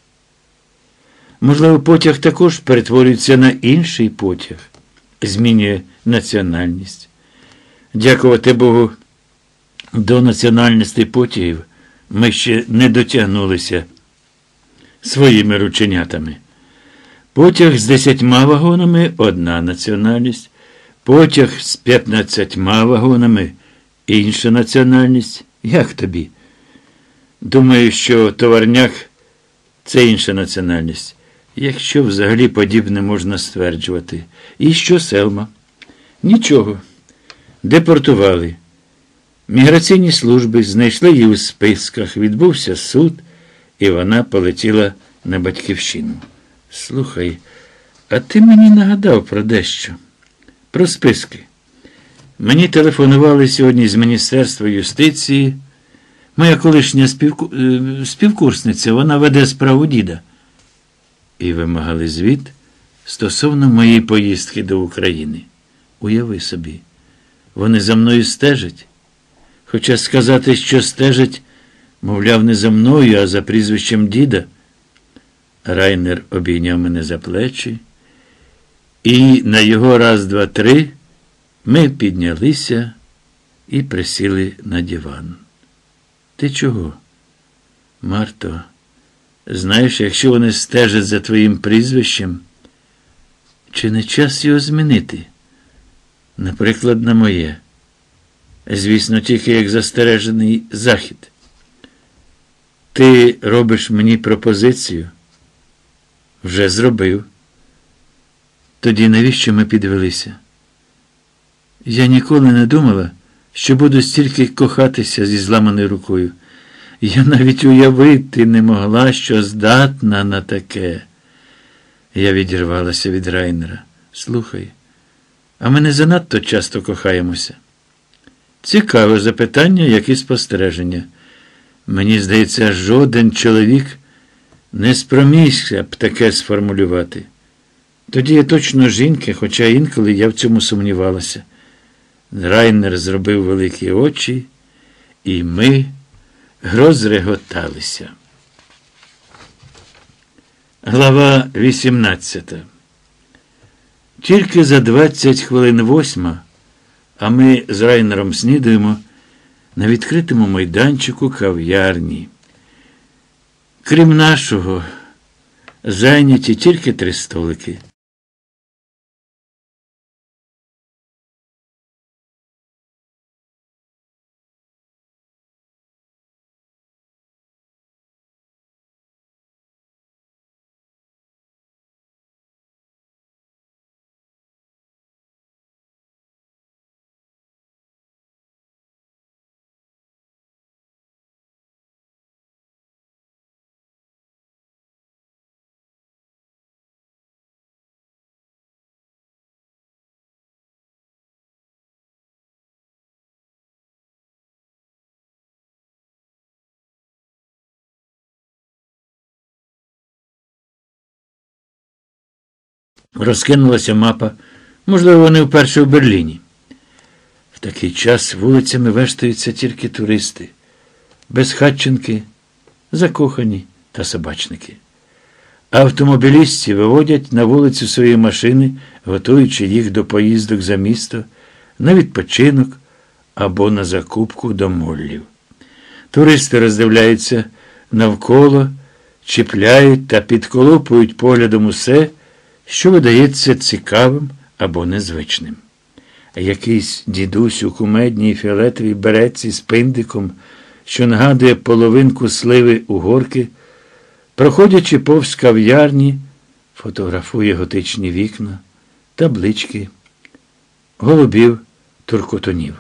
Можливо, потяг також перетворюється на інший потяг, змінює національність. Дякувати Богу, до національності потягів ми ще не дотягнулися своїми рученятами. Потяг з десятьма вагонами – одна національність, потяг з п'ятнадцятьма вагонами – інша національність. Як тобі? Думаю, що товарняк – це інша національність. Якщо взагалі подібне можна стверджувати. І що Селма? Нічого. Депортували. Міграційні служби знайшли її у списках, відбувся суд, і вона полетіла на батьківщину. Слухай, а ти мені нагадав про дещо. Про списки. Мені телефонували сьогодні з Міністерства юстиції. Моя колишня співку... співкурсниця, вона веде справу діда. І вимагали звіт стосовно моєї поїздки до України. Уяви собі, вони за мною стежать. Хоча сказати, що стежать, мовляв, не за мною, а за прізвищем діда. Райнер обійняв мене за плечі, і на його раз, два, три ми піднялися і присіли на диван. Ти чого? Марто, знаєш, якщо вони стежать за твоїм прізвищем, чи не час його змінити? Наприклад, на моє. Звісно, тільки як застережений захід. Ти робиш мені пропозицію? Вже зробив. Тоді навіщо ми підвелися? Я ніколи не думала, що буду стільки кохатися зі зламаною рукою. Я навіть уявити не могла, що здатна на таке. Я відірвалася від Райнера. Слухай, а ми не занадто часто кохаємося. Цікаве запитання, як і спостереження. Мені здається, жоден чоловік не спромігся б таке сформулювати. Тоді я точно жінка, хоча інколи я в цьому сумнівалася. Райнер зробив великі очі, і ми розреготалися. Глава вісімнадцята. Тільки за двадцять хвилин восьма, а ми з Райнером снідаємо на відкритому майданчику кав'ярні. Крім нашого, зайняті тільки три столики. Розкинулася мапа. Можливо, вони вперше в Берліні. В такий час вулицями вештаються тільки туристи. Безхатченки, закохані та собачники. Автомобілістів виводять на вулицю свої машини, готуючи їх до поїздок за місто, на відпочинок або на закупку до моллів. Туристи роздивляються навколо, чіпляють та підколупують поглядом усе, що видається цікавим або незвичним. Якийсь дідусь у кумедній фіолетовій беретці з пиндиком, що нагадує половинку сливи у горки, проходячи повз кав'ярні, фотографує готичні вікна, таблички, голубів, туркотунів.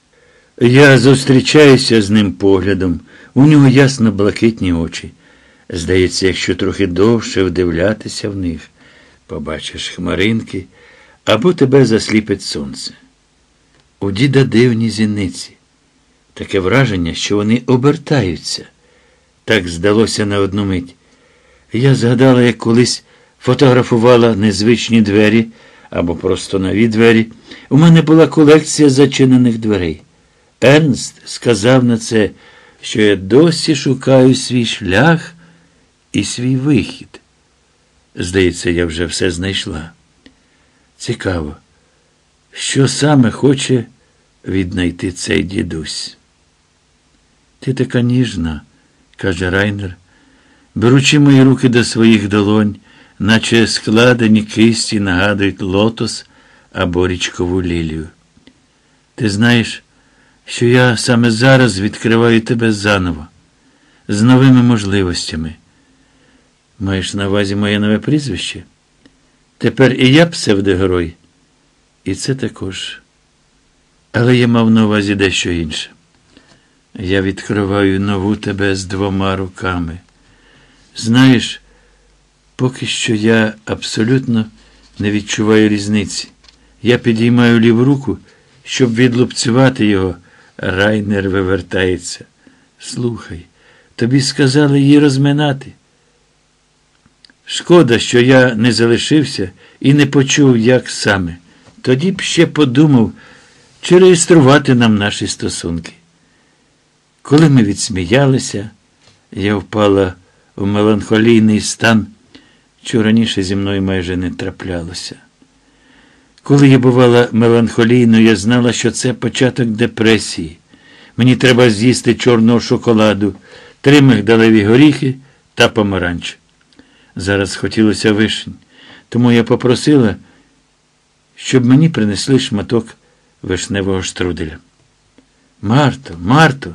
Я зустрічаюся з ним поглядом, у нього ясно-блакитні очі. Здається, якщо трохи довше вдивлятися в них, побачиш хмаринки, або тебе засліпить сонце. У діда дивні зіниці. Таке враження, що вони обертаються. Так здалося на одну мить. Я згадала, як колись фотографувала незвичні двері, або просто нові двері. У мене була колекція зачинених дверей. Ернст сказав на це, що я досі шукаю свій шлях і свій вихід. Здається, я вже все знайшла. Цікаво, що саме хоче віднайти цей дідусь. Ти така ніжна, каже Райнер, беручи мої руки до своїх долонь, наче складені кисті нагадують лотос або річкову лілію. Ти знаєш, що я саме зараз відкриваю тебе заново, з новими можливостями. Маєш на увазі моє нове прізвище? Тепер і я псевдогерой. І це також. Але я мав на увазі дещо інше. Я відкриваю нову тебе з двома руками. Знаєш, поки що я абсолютно не відчуваю різниці. Я підіймаю ліву руку, щоб відлупцювати його. Райнер вивертається. Слухай, тобі сказали її розминати. Шкода, що я не залишився і не почув, як саме. Тоді б ще подумав, чи реєструвати нам наші стосунки. Коли ми відсміялися, я впала в меланхолійний стан, що раніше зі мною майже не траплялося. Коли я бувала меланхолійною, я знала, що це початок депресії. Мені треба з'їсти чорного шоколаду, три мигдалеві горіхи та помаранч. Зараз хотілося вишень, тому я попросила, щоб мені принесли шматок вишневого штруделя. Марто, Марто!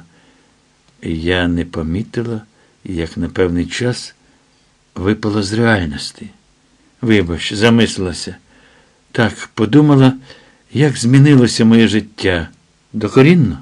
Я не помітила, як на певний час випало з реальності. Вибач, замислилася. Так, подумала, як змінилося моє життя. Докорінно?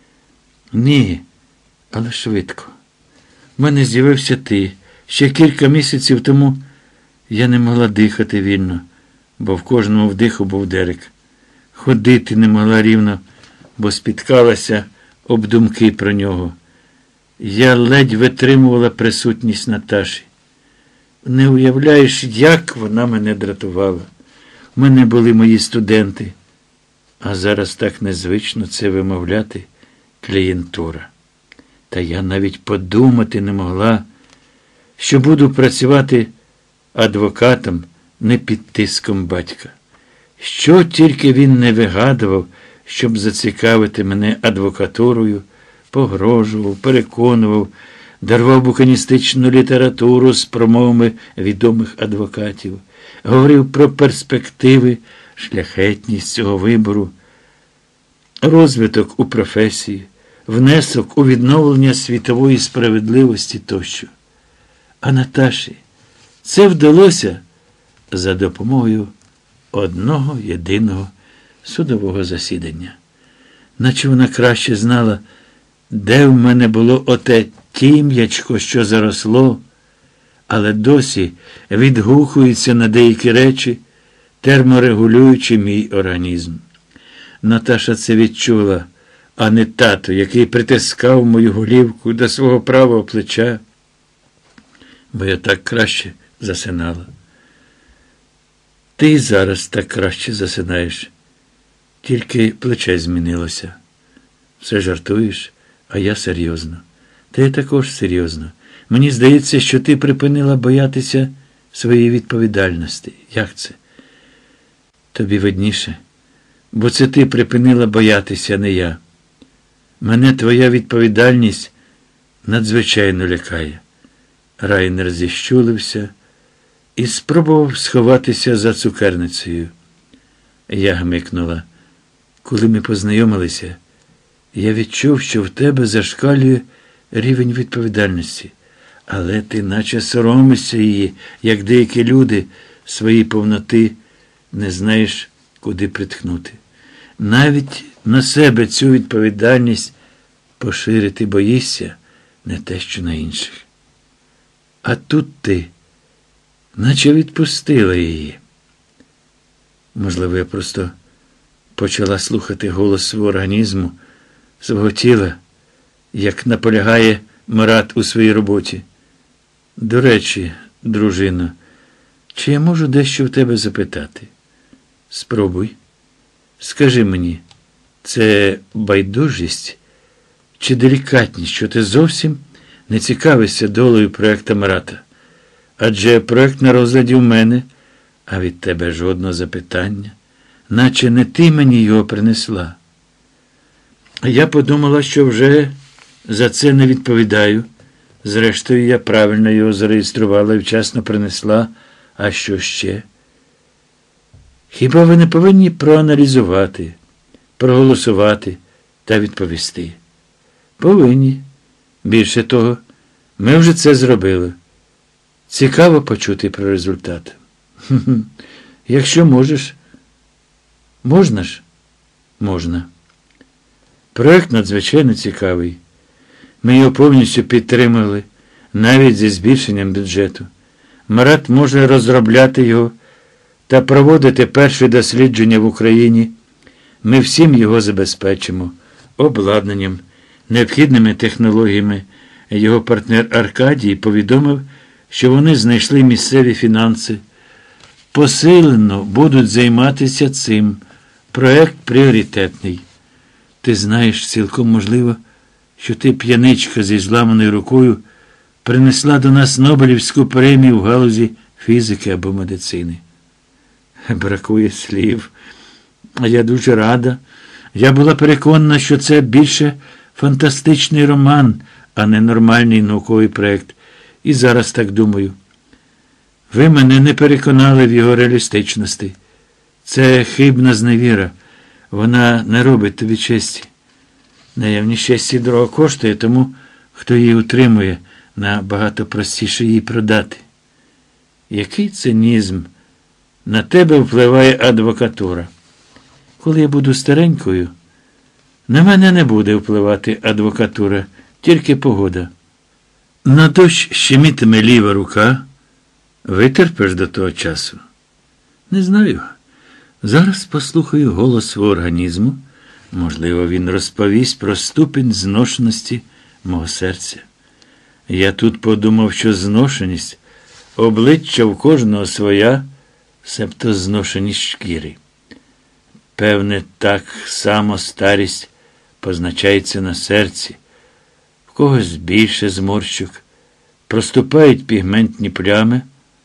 Ні, але швидко. В мене з'явився ти. Ще кілька місяців тому я не могла дихати вільно, бо в кожному вдиху був Дерек. Ходити не могла рівно, бо спіткалася об думки про нього. Я ледь витримувала присутність Наташі. Не уявляєш, як вона мене дратувала. У мене були мої студенти, а зараз так незвично це вимовляти клієнтура. Та я навіть подумати не могла, що буду працювати адвокатом не під тиском батька. Що тільки він не вигадував, щоб зацікавити мене адвокатурою, погрожував, переконував, дарував букиністичну літературу з промовами відомих адвокатів, говорив про перспективи, шляхетність цього вибору, розвиток у професії, внесок у відновлення світової справедливості тощо. А Наташі це вдалося за допомогою одного єдиного судового засідання. Наче вона краще знала, де в мене було оте тім'ячко, що заросло, але досі відгукується на деякі речі, терморегулюючи мій організм. Наташа це відчула, а не тато, який притискав мою голівку до свого правого плеча, бо я так краще засинала. Ти і зараз так краще засинаєш. Тільки плече змінилося. Все жартуєш, а я серйозно. Та я також серйозно. Мені здається, що ти припинила боятися своєї відповідальності. Як це? Тобі видніше. Бо це ти припинила боятися, а не я. Мене твоя відповідальність надзвичайно лякає. Райнер зіщулився і спробував сховатися за цукерницею. Я гмикнула. Коли ми познайомилися, я відчув, що в тебе зашкалює рівень відповідальності. Але ти наче соромишся її, як деякі люди свої повноти не знаєш, куди притхнути. Навіть на себе цю відповідальність поширити боїшся, не те, що на інших. А тут ти, наче відпустила її. Можливо, я просто почала слухати голос свого організму, свого тіла, як наполягає Марат у своїй роботі. До речі, дружино, чи я можу дещо в тебе запитати? Спробуй. Скажи мені, це байдужість чи делікатність, що ти зовсім не цікавишся долею проекта Марата? Адже проект на розгляді в мене, а від тебе жодного запитання, наче не ти мені його принесла. Я подумала, що вже за це не відповідаю. Зрештою, я правильно його зареєструвала і вчасно принесла. А що ще? Хіба ви не повинні проаналізувати, проголосувати та відповісти? Повинні. Більше того, ми вже це зробили. Цікаво почути про результат. Якщо можеш. Можна ж? Можна. Проект надзвичайно цікавий. Ми його повністю підтримали, навіть зі збільшенням бюджету. Марат може розробляти його та проводити перші дослідження в Україні. Ми всім його забезпечимо обладнанням, необхідними технологіями. Його партнер Аркадій повідомив, що вони знайшли місцеві фінанси. Посилено будуть займатися цим. Проект пріоритетний. Ти знаєш, цілком можливо, що ти, п'яничка зі зламаною рукою, принесла до нас Нобелівську премію в галузі фізики або медицини. Бракує слів. А я дуже рада. Я була переконана, що це більше фантастичний роман, а не нормальний науковий проєкт. І зараз так думаю. Ви мене не переконали в його реалістичності. Це хибна зневіра. Вона не робить тобі честі. Наявність честі дорого коштує, тому, хто її утримує, набагато простіше її продати. Який цинізм! На тебе впливає адвокатура. Коли я буду старенькою, на мене не буде впливати адвокатура, тільки погода. На дощ щемітиме ліва рука. Витерпиш до того часу? Не знаю. Зараз послухаю голос свого організму. Можливо, він розповість про ступінь зношеності мого серця. Я тут подумав, що зношеність – обличчя в кожного своя, себто зношеність шкіри. Певне, так само старість позначається на серці. В когось більше зморщок, проступають пігментні плями,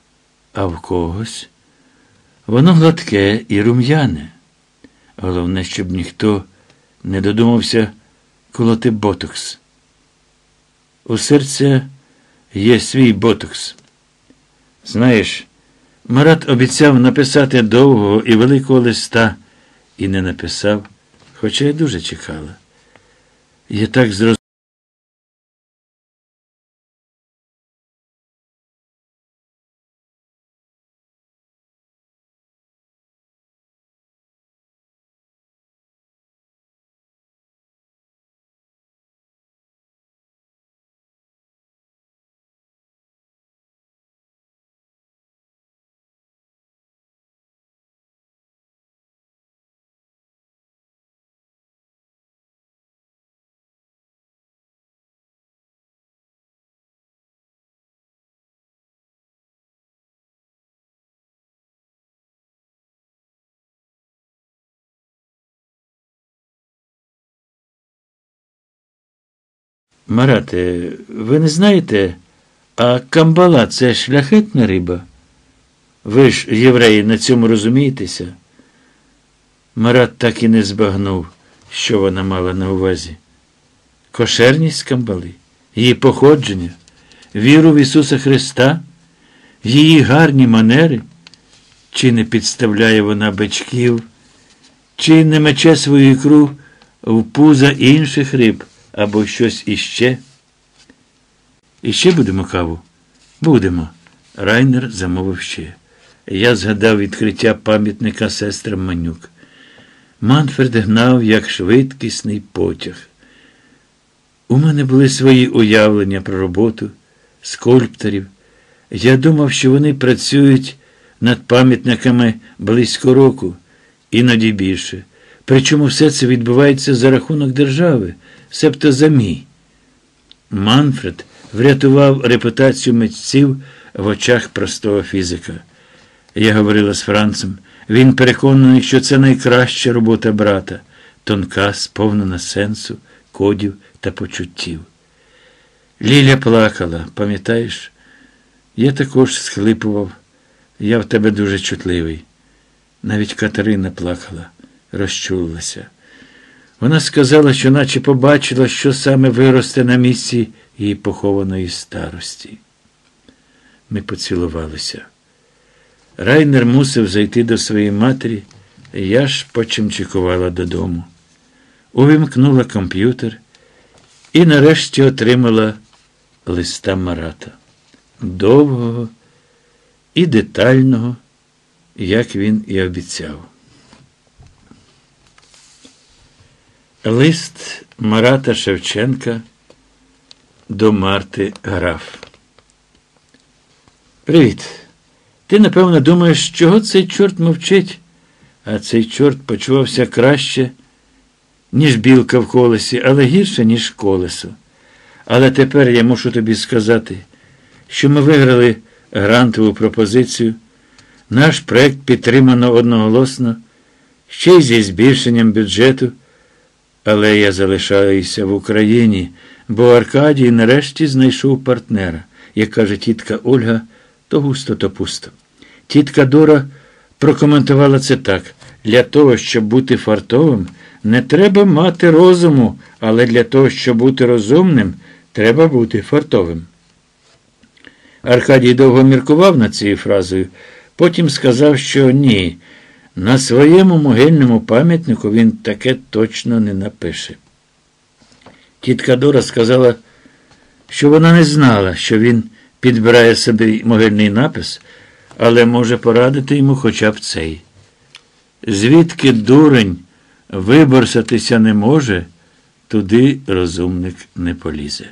а в когось воно гладке і рум'яне. Головне, щоб ніхто не додумався колоти ботокс. У серця є свій ботокс. Знаєш, Марат обіцяв написати довгого і великого листа, і не написав, хоча я дуже чекала. Я так зрозумів. Марате, ви не знаєте, а камбала – це шляхетна риба? Ви ж, євреї, на цьому розумієтеся? Марат так і не збагнув, що вона мала на увазі. Кошерність камбали, її походження, віру в Ісуса Христа, її гарні манери. Чи не підставляє вона бичків, чи не мече свою ікру в пуза інших риб, або щось іще? Іще будемо каву? Будемо. Райнер замовив ще. Я згадав відкриття пам'ятника сестрам Манюк. Манфред гнав, як швидкісний потяг. У мене були свої уявлення про роботу, скульпторів. Я думав, що вони працюють над пам'ятниками близько року, іноді більше. Причому все це відбувається за рахунок держави, себто за мій. Манфред врятував репутацію митців в очах простого фізика. Я говорила з Францем. Він переконаний, що це найкраща робота брата, тонка, сповнена сенсу, кодів та почуттів. Ліля плакала, пам'ятаєш? Я також схлипував. Я в тебе дуже чутливий. Навіть Катерина плакала, розчулилася. Вона сказала, що наче побачила, що саме виросте на місці її похованої старості. Ми поцілувалися. Райнер мусив зайти до своєї матері, я ж почимчикувала додому. Увімкнула комп'ютер і нарешті отримала листа Марата. Довгого і детального, як він і обіцяв. Лист Марата Шевченка до Марти Граф. Привіт. Ти, напевно, думаєш, чого цей чорт мовчить? А цей чорт почувався краще, ніж білка в колесі, але гірше, ніж колесо. Але тепер я мушу тобі сказати, що ми виграли грантову пропозицію, наш проєкт підтримано одноголосно, ще й зі збільшенням бюджету, але я залишаюся в Україні, бо Аркадій нарешті знайшов партнера, як каже тітка Ольга, то густо, то пусто. Тітка Дора прокоментувала це так. Для того, щоб бути фартовим, не треба мати розуму, але для того, щоб бути розумним, треба бути фартовим. Аркадій довго міркував над цією фразою, потім сказав, що ні, на своєму могильному пам'ятнику він таке точно не напише. Тітка Дора сказала, що вона не знала, що він підбирає собі могильний напис, але може порадити йому хоча б цей. Звідки дурень виборсатися не може, туди розумник не полізе.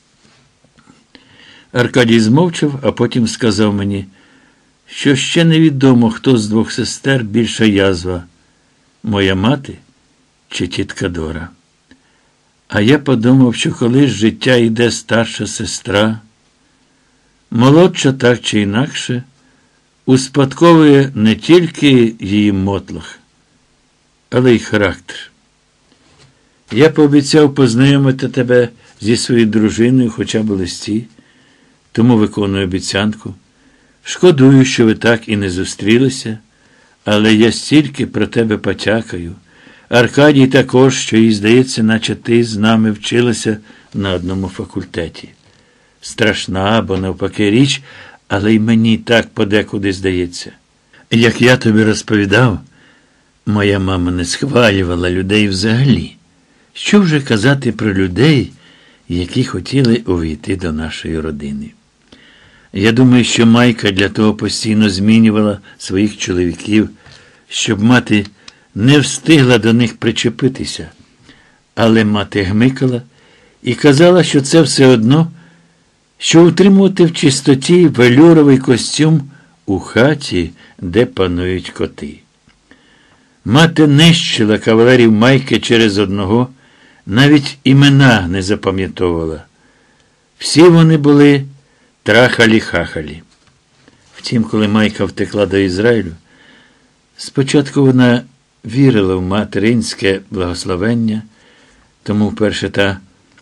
Аркадій змовчав, а потім сказав мені, що ще невідомо, хто з двох сестер більша язва – моя мати чи тітка Дора. А я подумав, що коли з життя йде старша сестра, молодша так чи інакше, успадковує не тільки її мотлох, але й характер. Я пообіцяв познайомити тебе зі своєю дружиною хоча б у листі, тому виконую обіцянку. Шкодую, що ви так і не зустрілися, але я стільки про тебе потякаю. Аркадій також, що їй здається, наче ти з нами вчилася на одному факультеті. Страшна або навпаки річ, але й мені так подекуди здається. Як я тобі розповідав, моя мама не схвалювала людей взагалі. Що вже казати про людей, які хотіли увійти до нашої родини? Я думаю, що Майка для того постійно змінювала своїх чоловіків, щоб мати не встигла до них причепитися. Але мати гмикала і казала, що це все одно, що утримувати в чистоті велюровий костюм у хаті, де панують коти. Мати нищила кавалерів Майки через одного, навіть імена не запам'ятовувала. Всі вони були трахалі-хахалі. Втім, коли Майка втекла до Ізраїлю, спочатку вона вірила в материнське благословення, тому вперше та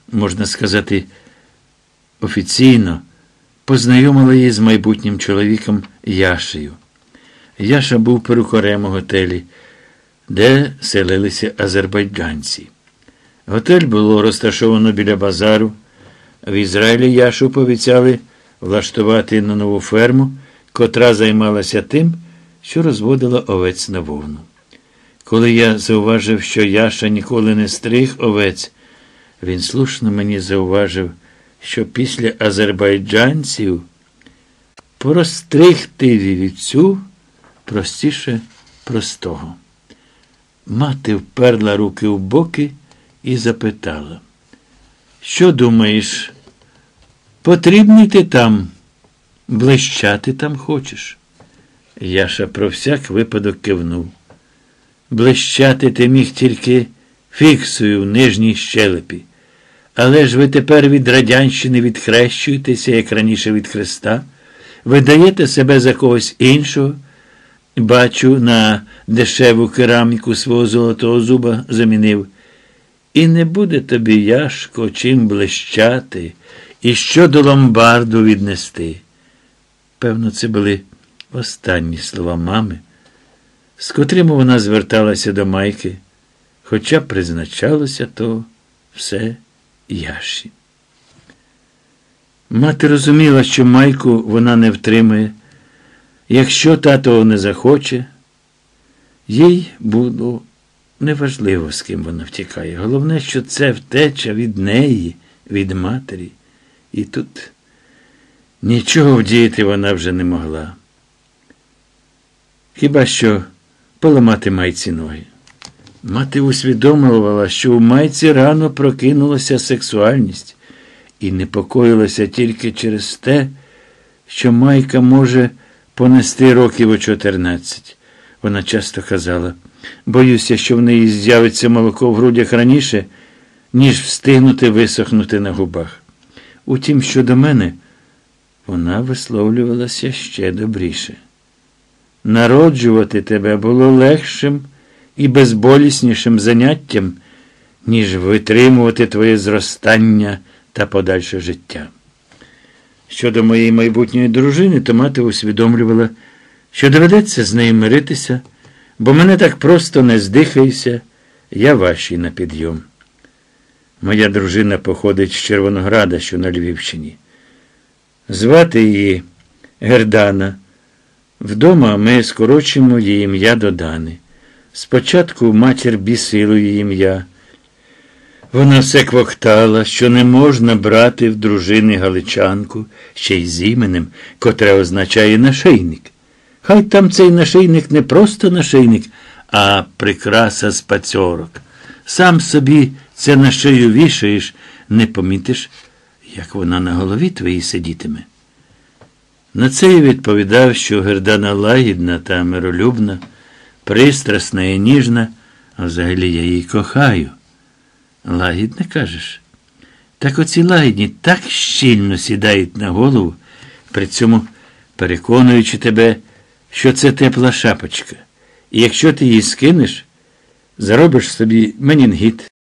можна сказати, офіційно познайомила її з майбутнім чоловіком Яшею. Яша був перукарем у готелі, де селилися азербайджанці. Готель було розташовано біля базару. В Ізраїлі Яшу пообіцяли влаштувати на нову ферму, котра займалася тим, що розводила овець на вовну. Коли я зауважив, що Яша ніколи не стриг овець, він слушно мені зауважив, що після азербайджанців простригти вівцю простіше простого. Мати вперла руки в боки і запитала: «Що думаєш, потрібний ти там, блищати там хочеш?» Яша про всяк випадок кивнув. «Блищати ти міг тільки фіксою в нижній щелепі. Але ж ви тепер від радянщини відхрещуєтеся, як раніше від Христа. Ви даєте себе за когось іншого. Бачу, на дешеву кераміку свого золотого зуба замінив. І не буде тобі, Яшко, чим блищати, і що до ломбарду віднести». Певно, це були останні слова мами, з котрими вона зверталася до Майки, хоча призначалося то все Яші. Мати розуміла, що Майку вона не втримує. Якщо тато не захоче, їй було неважливо, з ким вона втікає. Головне, що це втеча від неї, від матері. І тут нічого вдіяти вона вже не могла. Хіба що поламати Майці ноги. Мати усвідомлювала, що у Майці рано прокинулася сексуальність і непокоїлася тільки через те, що Майка може понести років у чотирнадцять. Вона часто казала: «Боюся, що в неї з'явиться молоко в грудях раніше, ніж встигнути висохнути на губах». Утім, щодо мене, вона висловлювалася ще добріше. «Народжувати тебе було легшим і безболіснішим заняттям, ніж витримувати твоє зростання та подальше життя». Щодо моєї майбутньої дружини, то мати усвідомлювала, що доведеться з нею миритися, бо мене так просто не здихається, я важчий на підйом. Моя дружина походить з Червонограда, що на Львівщині. Звати її Гердана. Вдома ми скорочимо її ім'я до Дани. Спочатку матір бісило її ім'я. Вона все квохтала, що не можна брати в дружини галичанку, ще й з іменем, котре означає нашийник. Хай там цей нашийник не просто нашийник, а прикраса з пацьорок. Сам собі це на шию вішаєш, не помітиш, як вона на голові твоїй сидітиме. На це я відповідав, що Гердана лагідна та миролюбна, пристрасна і ніжна, а взагалі я її кохаю. Лагідна, кажеш? Так оці лагідні так щільно сідають на голову, при цьому переконуючи тебе, що це тепла шапочка. І якщо ти її скинеш, заробиш собі менінгіт.